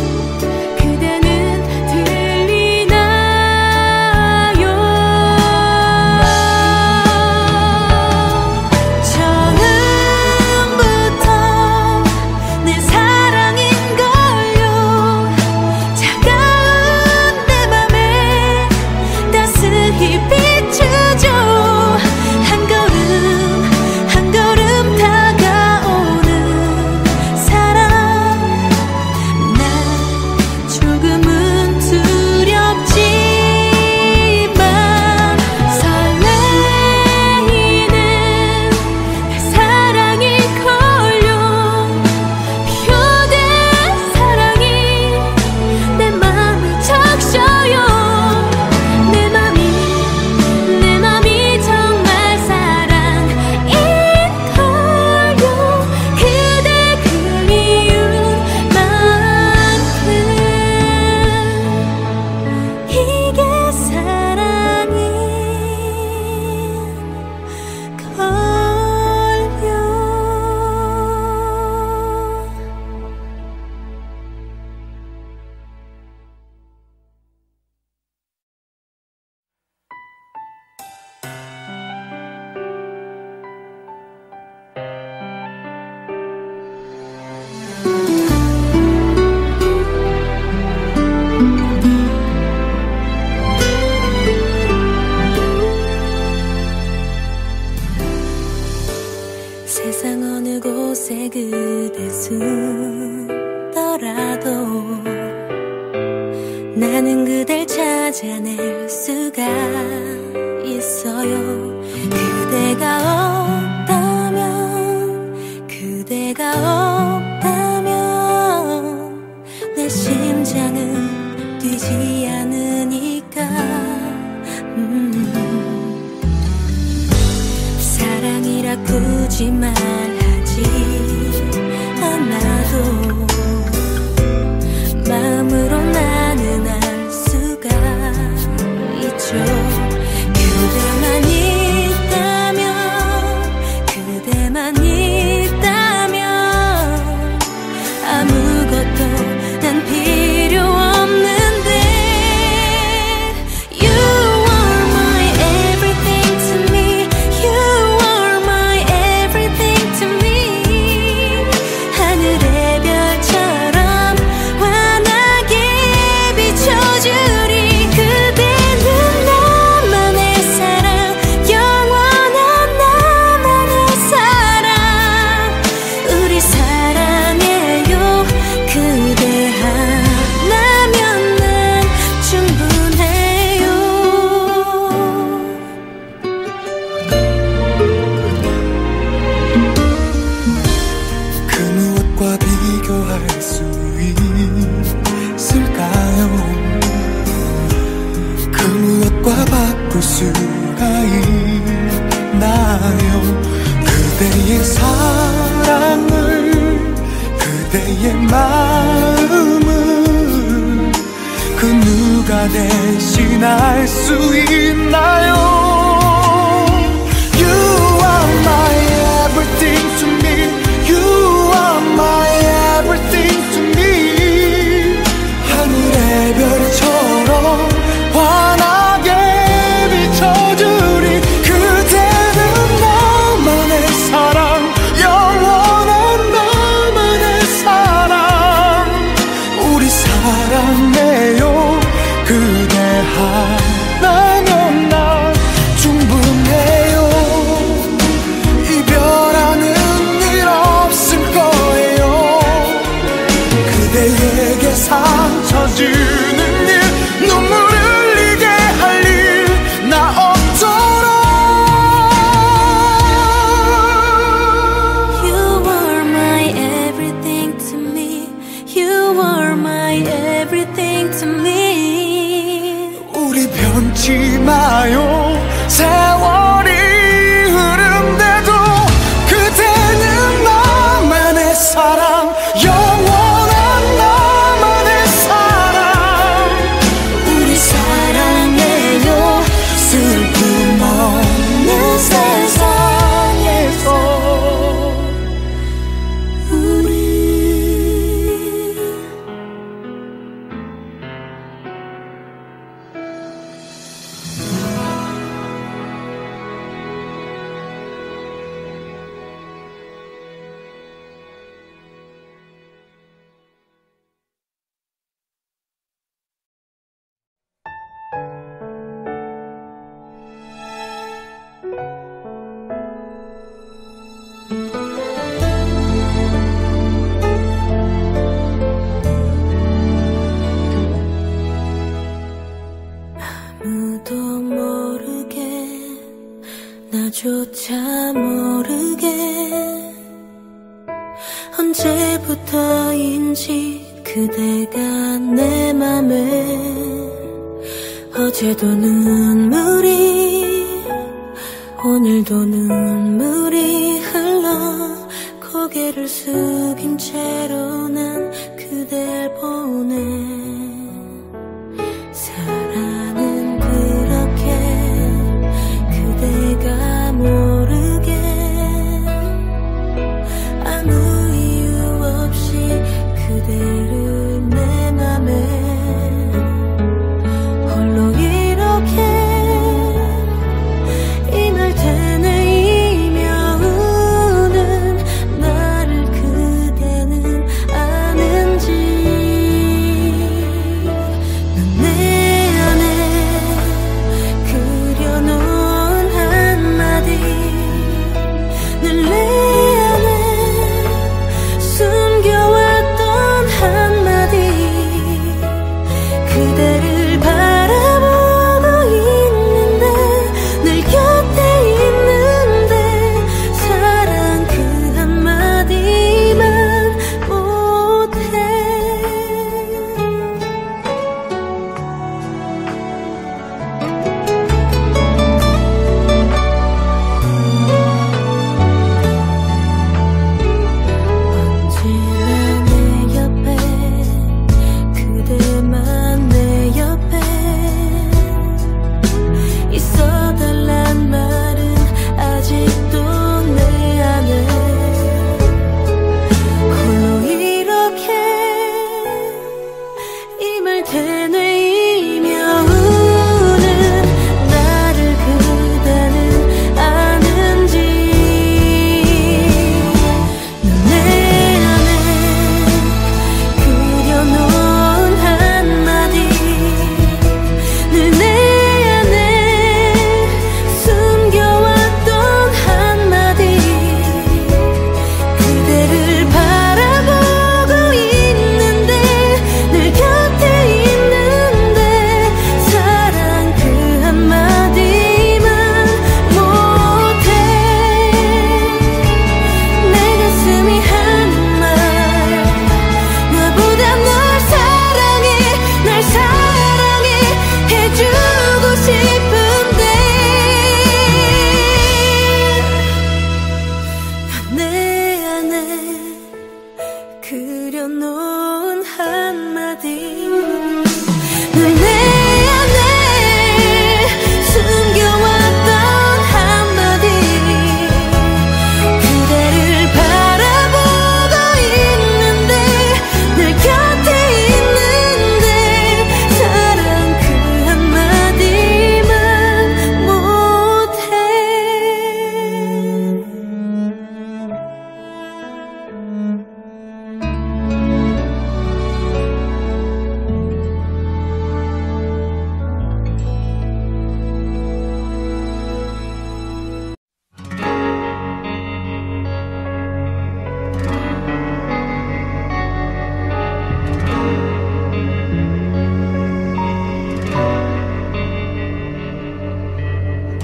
들리나요? 처음부터 내 사랑인걸요. 차가운 내 맘에 따스히 비추죠. 한 걸음 한 걸음 다가오는 사랑. 난 조금은 두렵지만 설레이는 내 사랑일걸요. 비 오듯 사랑이 내 맘을 적셔요. 내 맘이 정말 사랑인걸요. 그대 그리운 만큼. 이게 사랑인걸요. 세상 어느 곳에 그대 숨더라도 나는 그댈 찾아낼 수가 있어요. 그대가 없다면 내 심장은 뛰지 않으니까. 사랑이라 진짜 굳이 말하지 않아도 마음으로 나는 알 수가 있죠. 그대만 있다면, 그대만 있다면 아무것도 난 필요 없는데. You are my everything to me. You are my everything to me. 하늘의 별처럼 환하게 비춰주리. 그대는 나만의 사랑, 영원한 나만의 사랑. 우리 사랑해요. 그대 하나면 난 충분해요.
그 무엇과 비교할 수 있을까요? 그 무엇과 바꿀 수가 있나요? 그대의 사랑을, 그대의 마음을 그 누가 대신할 수 있나요? You are my everything to me. You are my everything to me. 하늘의 별처럼 환하게 비춰주리. 그대는 나만의 사랑, 영원한 나만의 사랑. 우리 사랑해요. 그대 하나면 난 충분해요. 이별하는 일 없을 거예요. 그대에게 상처 주는 일, 눈물 흘리게 할 일 나 없도록.
You are my everything to me. You are my everything to me.
우리 변치 마요. 세월이 흐른데도 그대는 나만의 사랑, 영원한 나만의 사랑. 우리 사랑해요. 슬픔 없는 세상에서 우리.
아무도 모르게, 나조차 모르게 언제부터인지 그대가 내 맘에. 어제도 눈물이, 오늘도 눈물이 흘러 고개를 숙인 채로 난 그댈 보내. 사랑은 그렇게 그대가 모르게 아무 이유 없이 그대를 내 맘에 홀로 이렇게 임할 테네이며 우는 나를 그대는 아는지.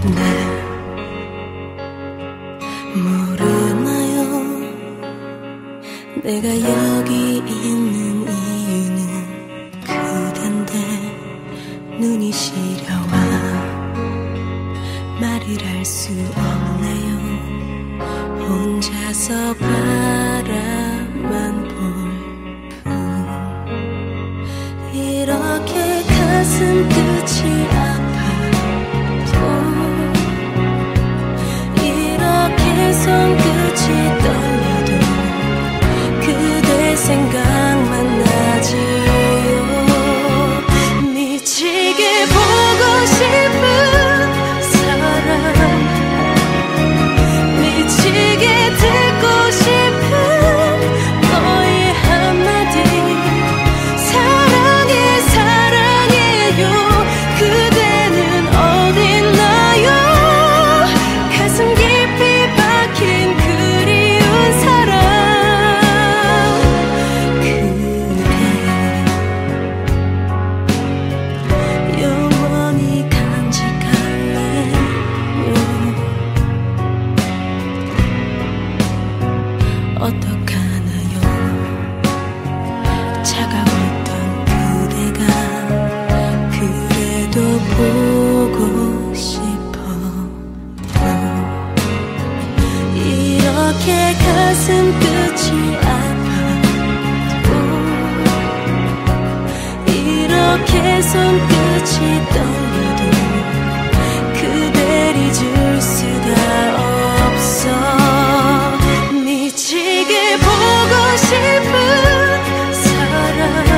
모르나요? 내가 여기 있는 이유는 그댄데 눈이 시려와 말을 할 수 없네요. 혼자서 바라만 볼 뿐. 이렇게 가슴 끝이 아파도 이렇게 손끝이 떨려도 그대 생각만 나지요. 미치게 보고 싶은 사람, 미치게 듣고 싶은 너의 한마디. 사랑해 사랑해요. 그대는 어딨나요? 가슴 깊이 박힌 그리운 사랑. 그대 영원히 간직할래요. 어떡하나요? 차가웠던 그대가 그래도 보고 싶어요. 이렇게 가슴 끝이 아파도 이렇게 손끝이 떨려도 그댈 잊을 수가 없어. 미치게 보고 싶은 사람,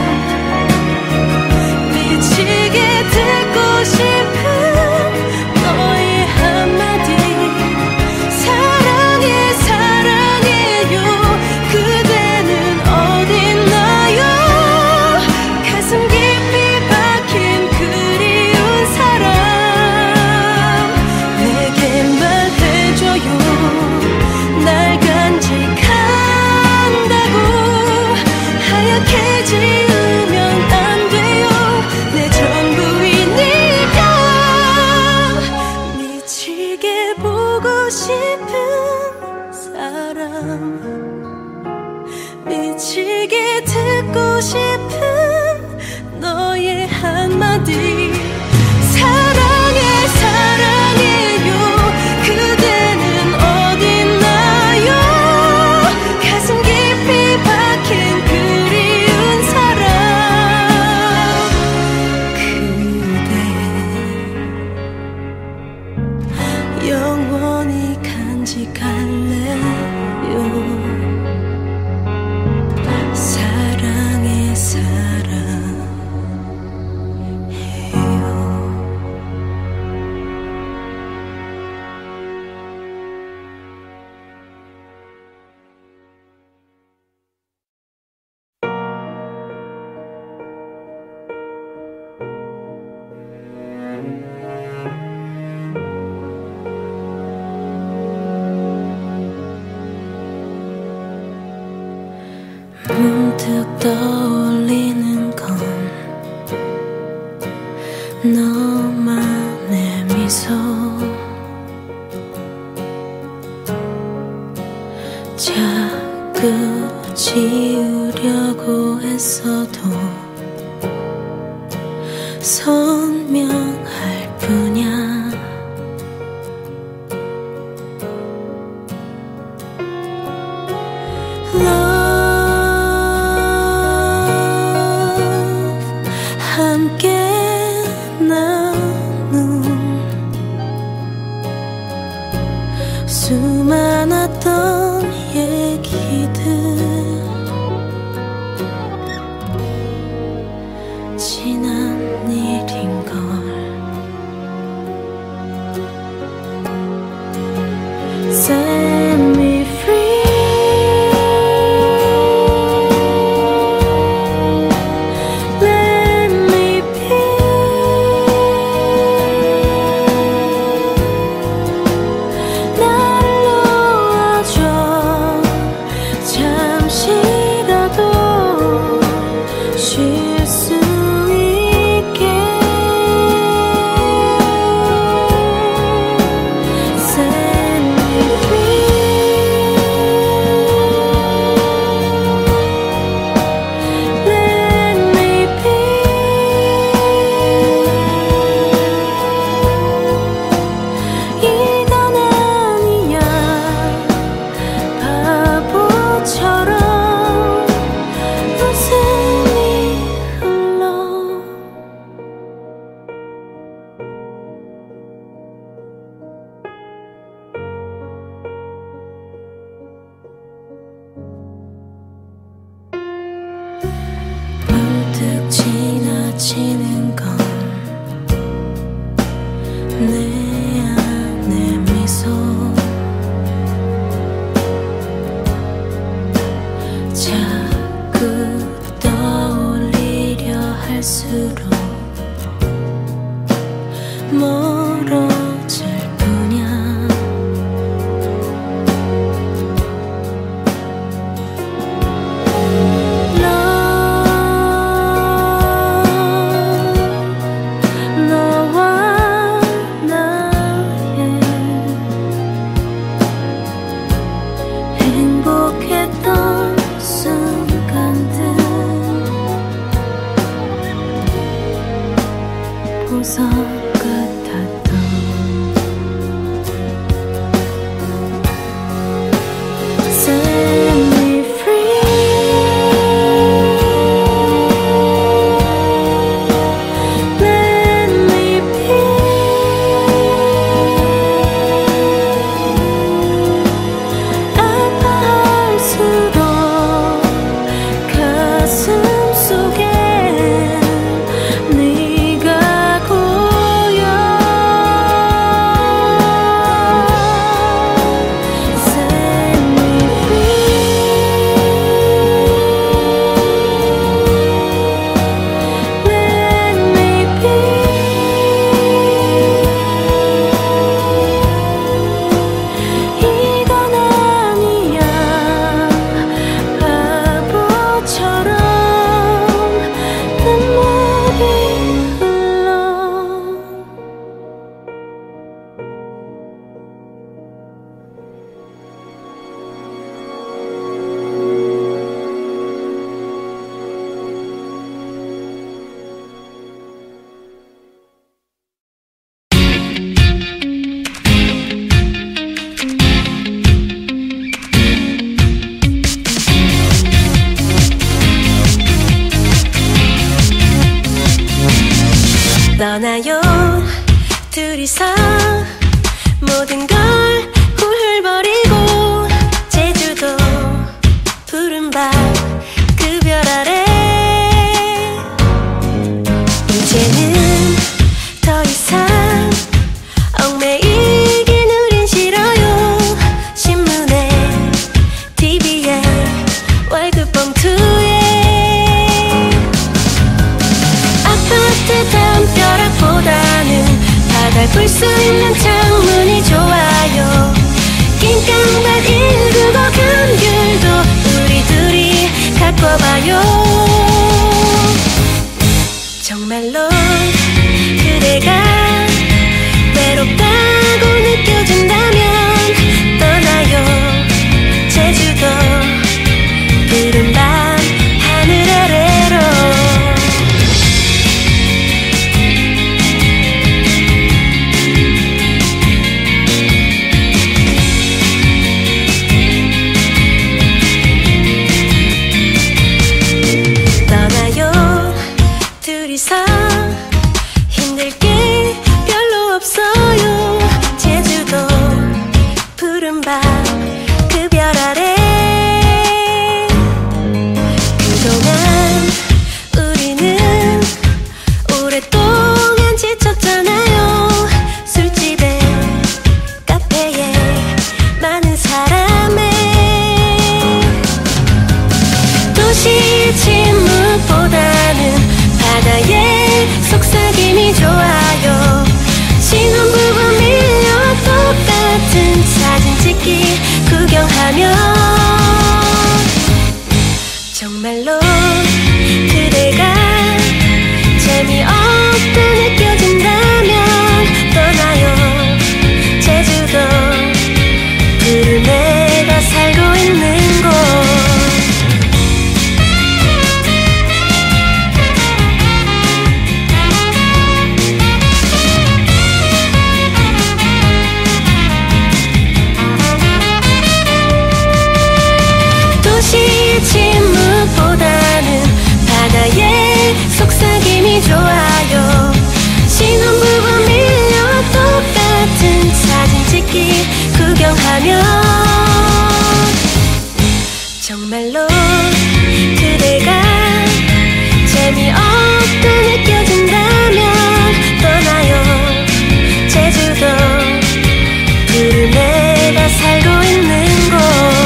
미치게 듣고 싶은 너의 한마디. 사랑해 사랑해요. 그대는 어딨나요? 가슴 깊이 박힌 그리운 사람. 내게 말해줘요. 날 간직한다고 하얗게 지우면 안 돼요. 내 전부이니까. 미치게 보고 싶은 사람, 미치게 듣고 싶은 너의 한마디. 사랑해 사랑해요. 그대는 어딨나요? 가슴 깊이 박힌 그리운 사람. 그대 영원히 간직할래요. 사랑해 사랑해요. 문득 떠올리는 건 너만의 미소. 자꾸 지우려고 했어도 선명할 뿐이야. 함께 나눈 수많았던 얘기들 지난 일인걸. Set me free. Let me be. 날 놓아줘. 잠시 떠나요. 정말로 그대가 외롭다고 느껴진다면 떠나요. 제주도 푸른 밤 하늘 아래로. 떠나요. 둘이서 힘들 게 별로 없어요. 제주도 푸른 밤 그 별 아래. 그동안 우리는 오랫동안 지쳤잖아요. 술집에 카페에 많은 사람에. 도시의 침묵보다는 바다의 속삭임이 좋아요. 신혼부부 밀려 똑같은 사진 찍기 구경하며. 정말로 그대가 재미없다 느껴진다면 떠나요. 제주도 푸른 애가 살고 있는 곳. 도시의 침묵보다는 바다의 속삭임이 좋아요. 신혼부부 밀려 똑같은 사진 찍기 구경하며. 정말로 그대가 재미없다 느껴진다면 떠나요. 제주도 푸른 애가 살고 있는 곳.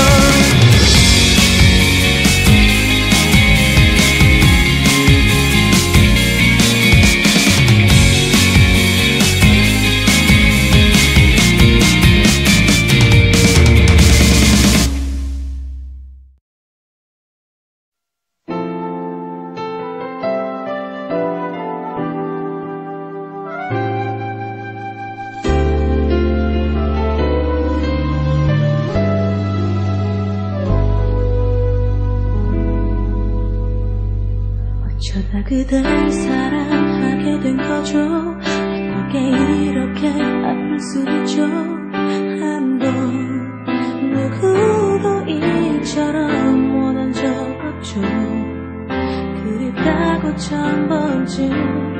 어쩌다 그댈 사랑하게 된 거죠. 어떻게 이렇게 아플 수 있죠. 한 번 누구도 이처럼 원한 적 없죠. 그립다고 천 번쯤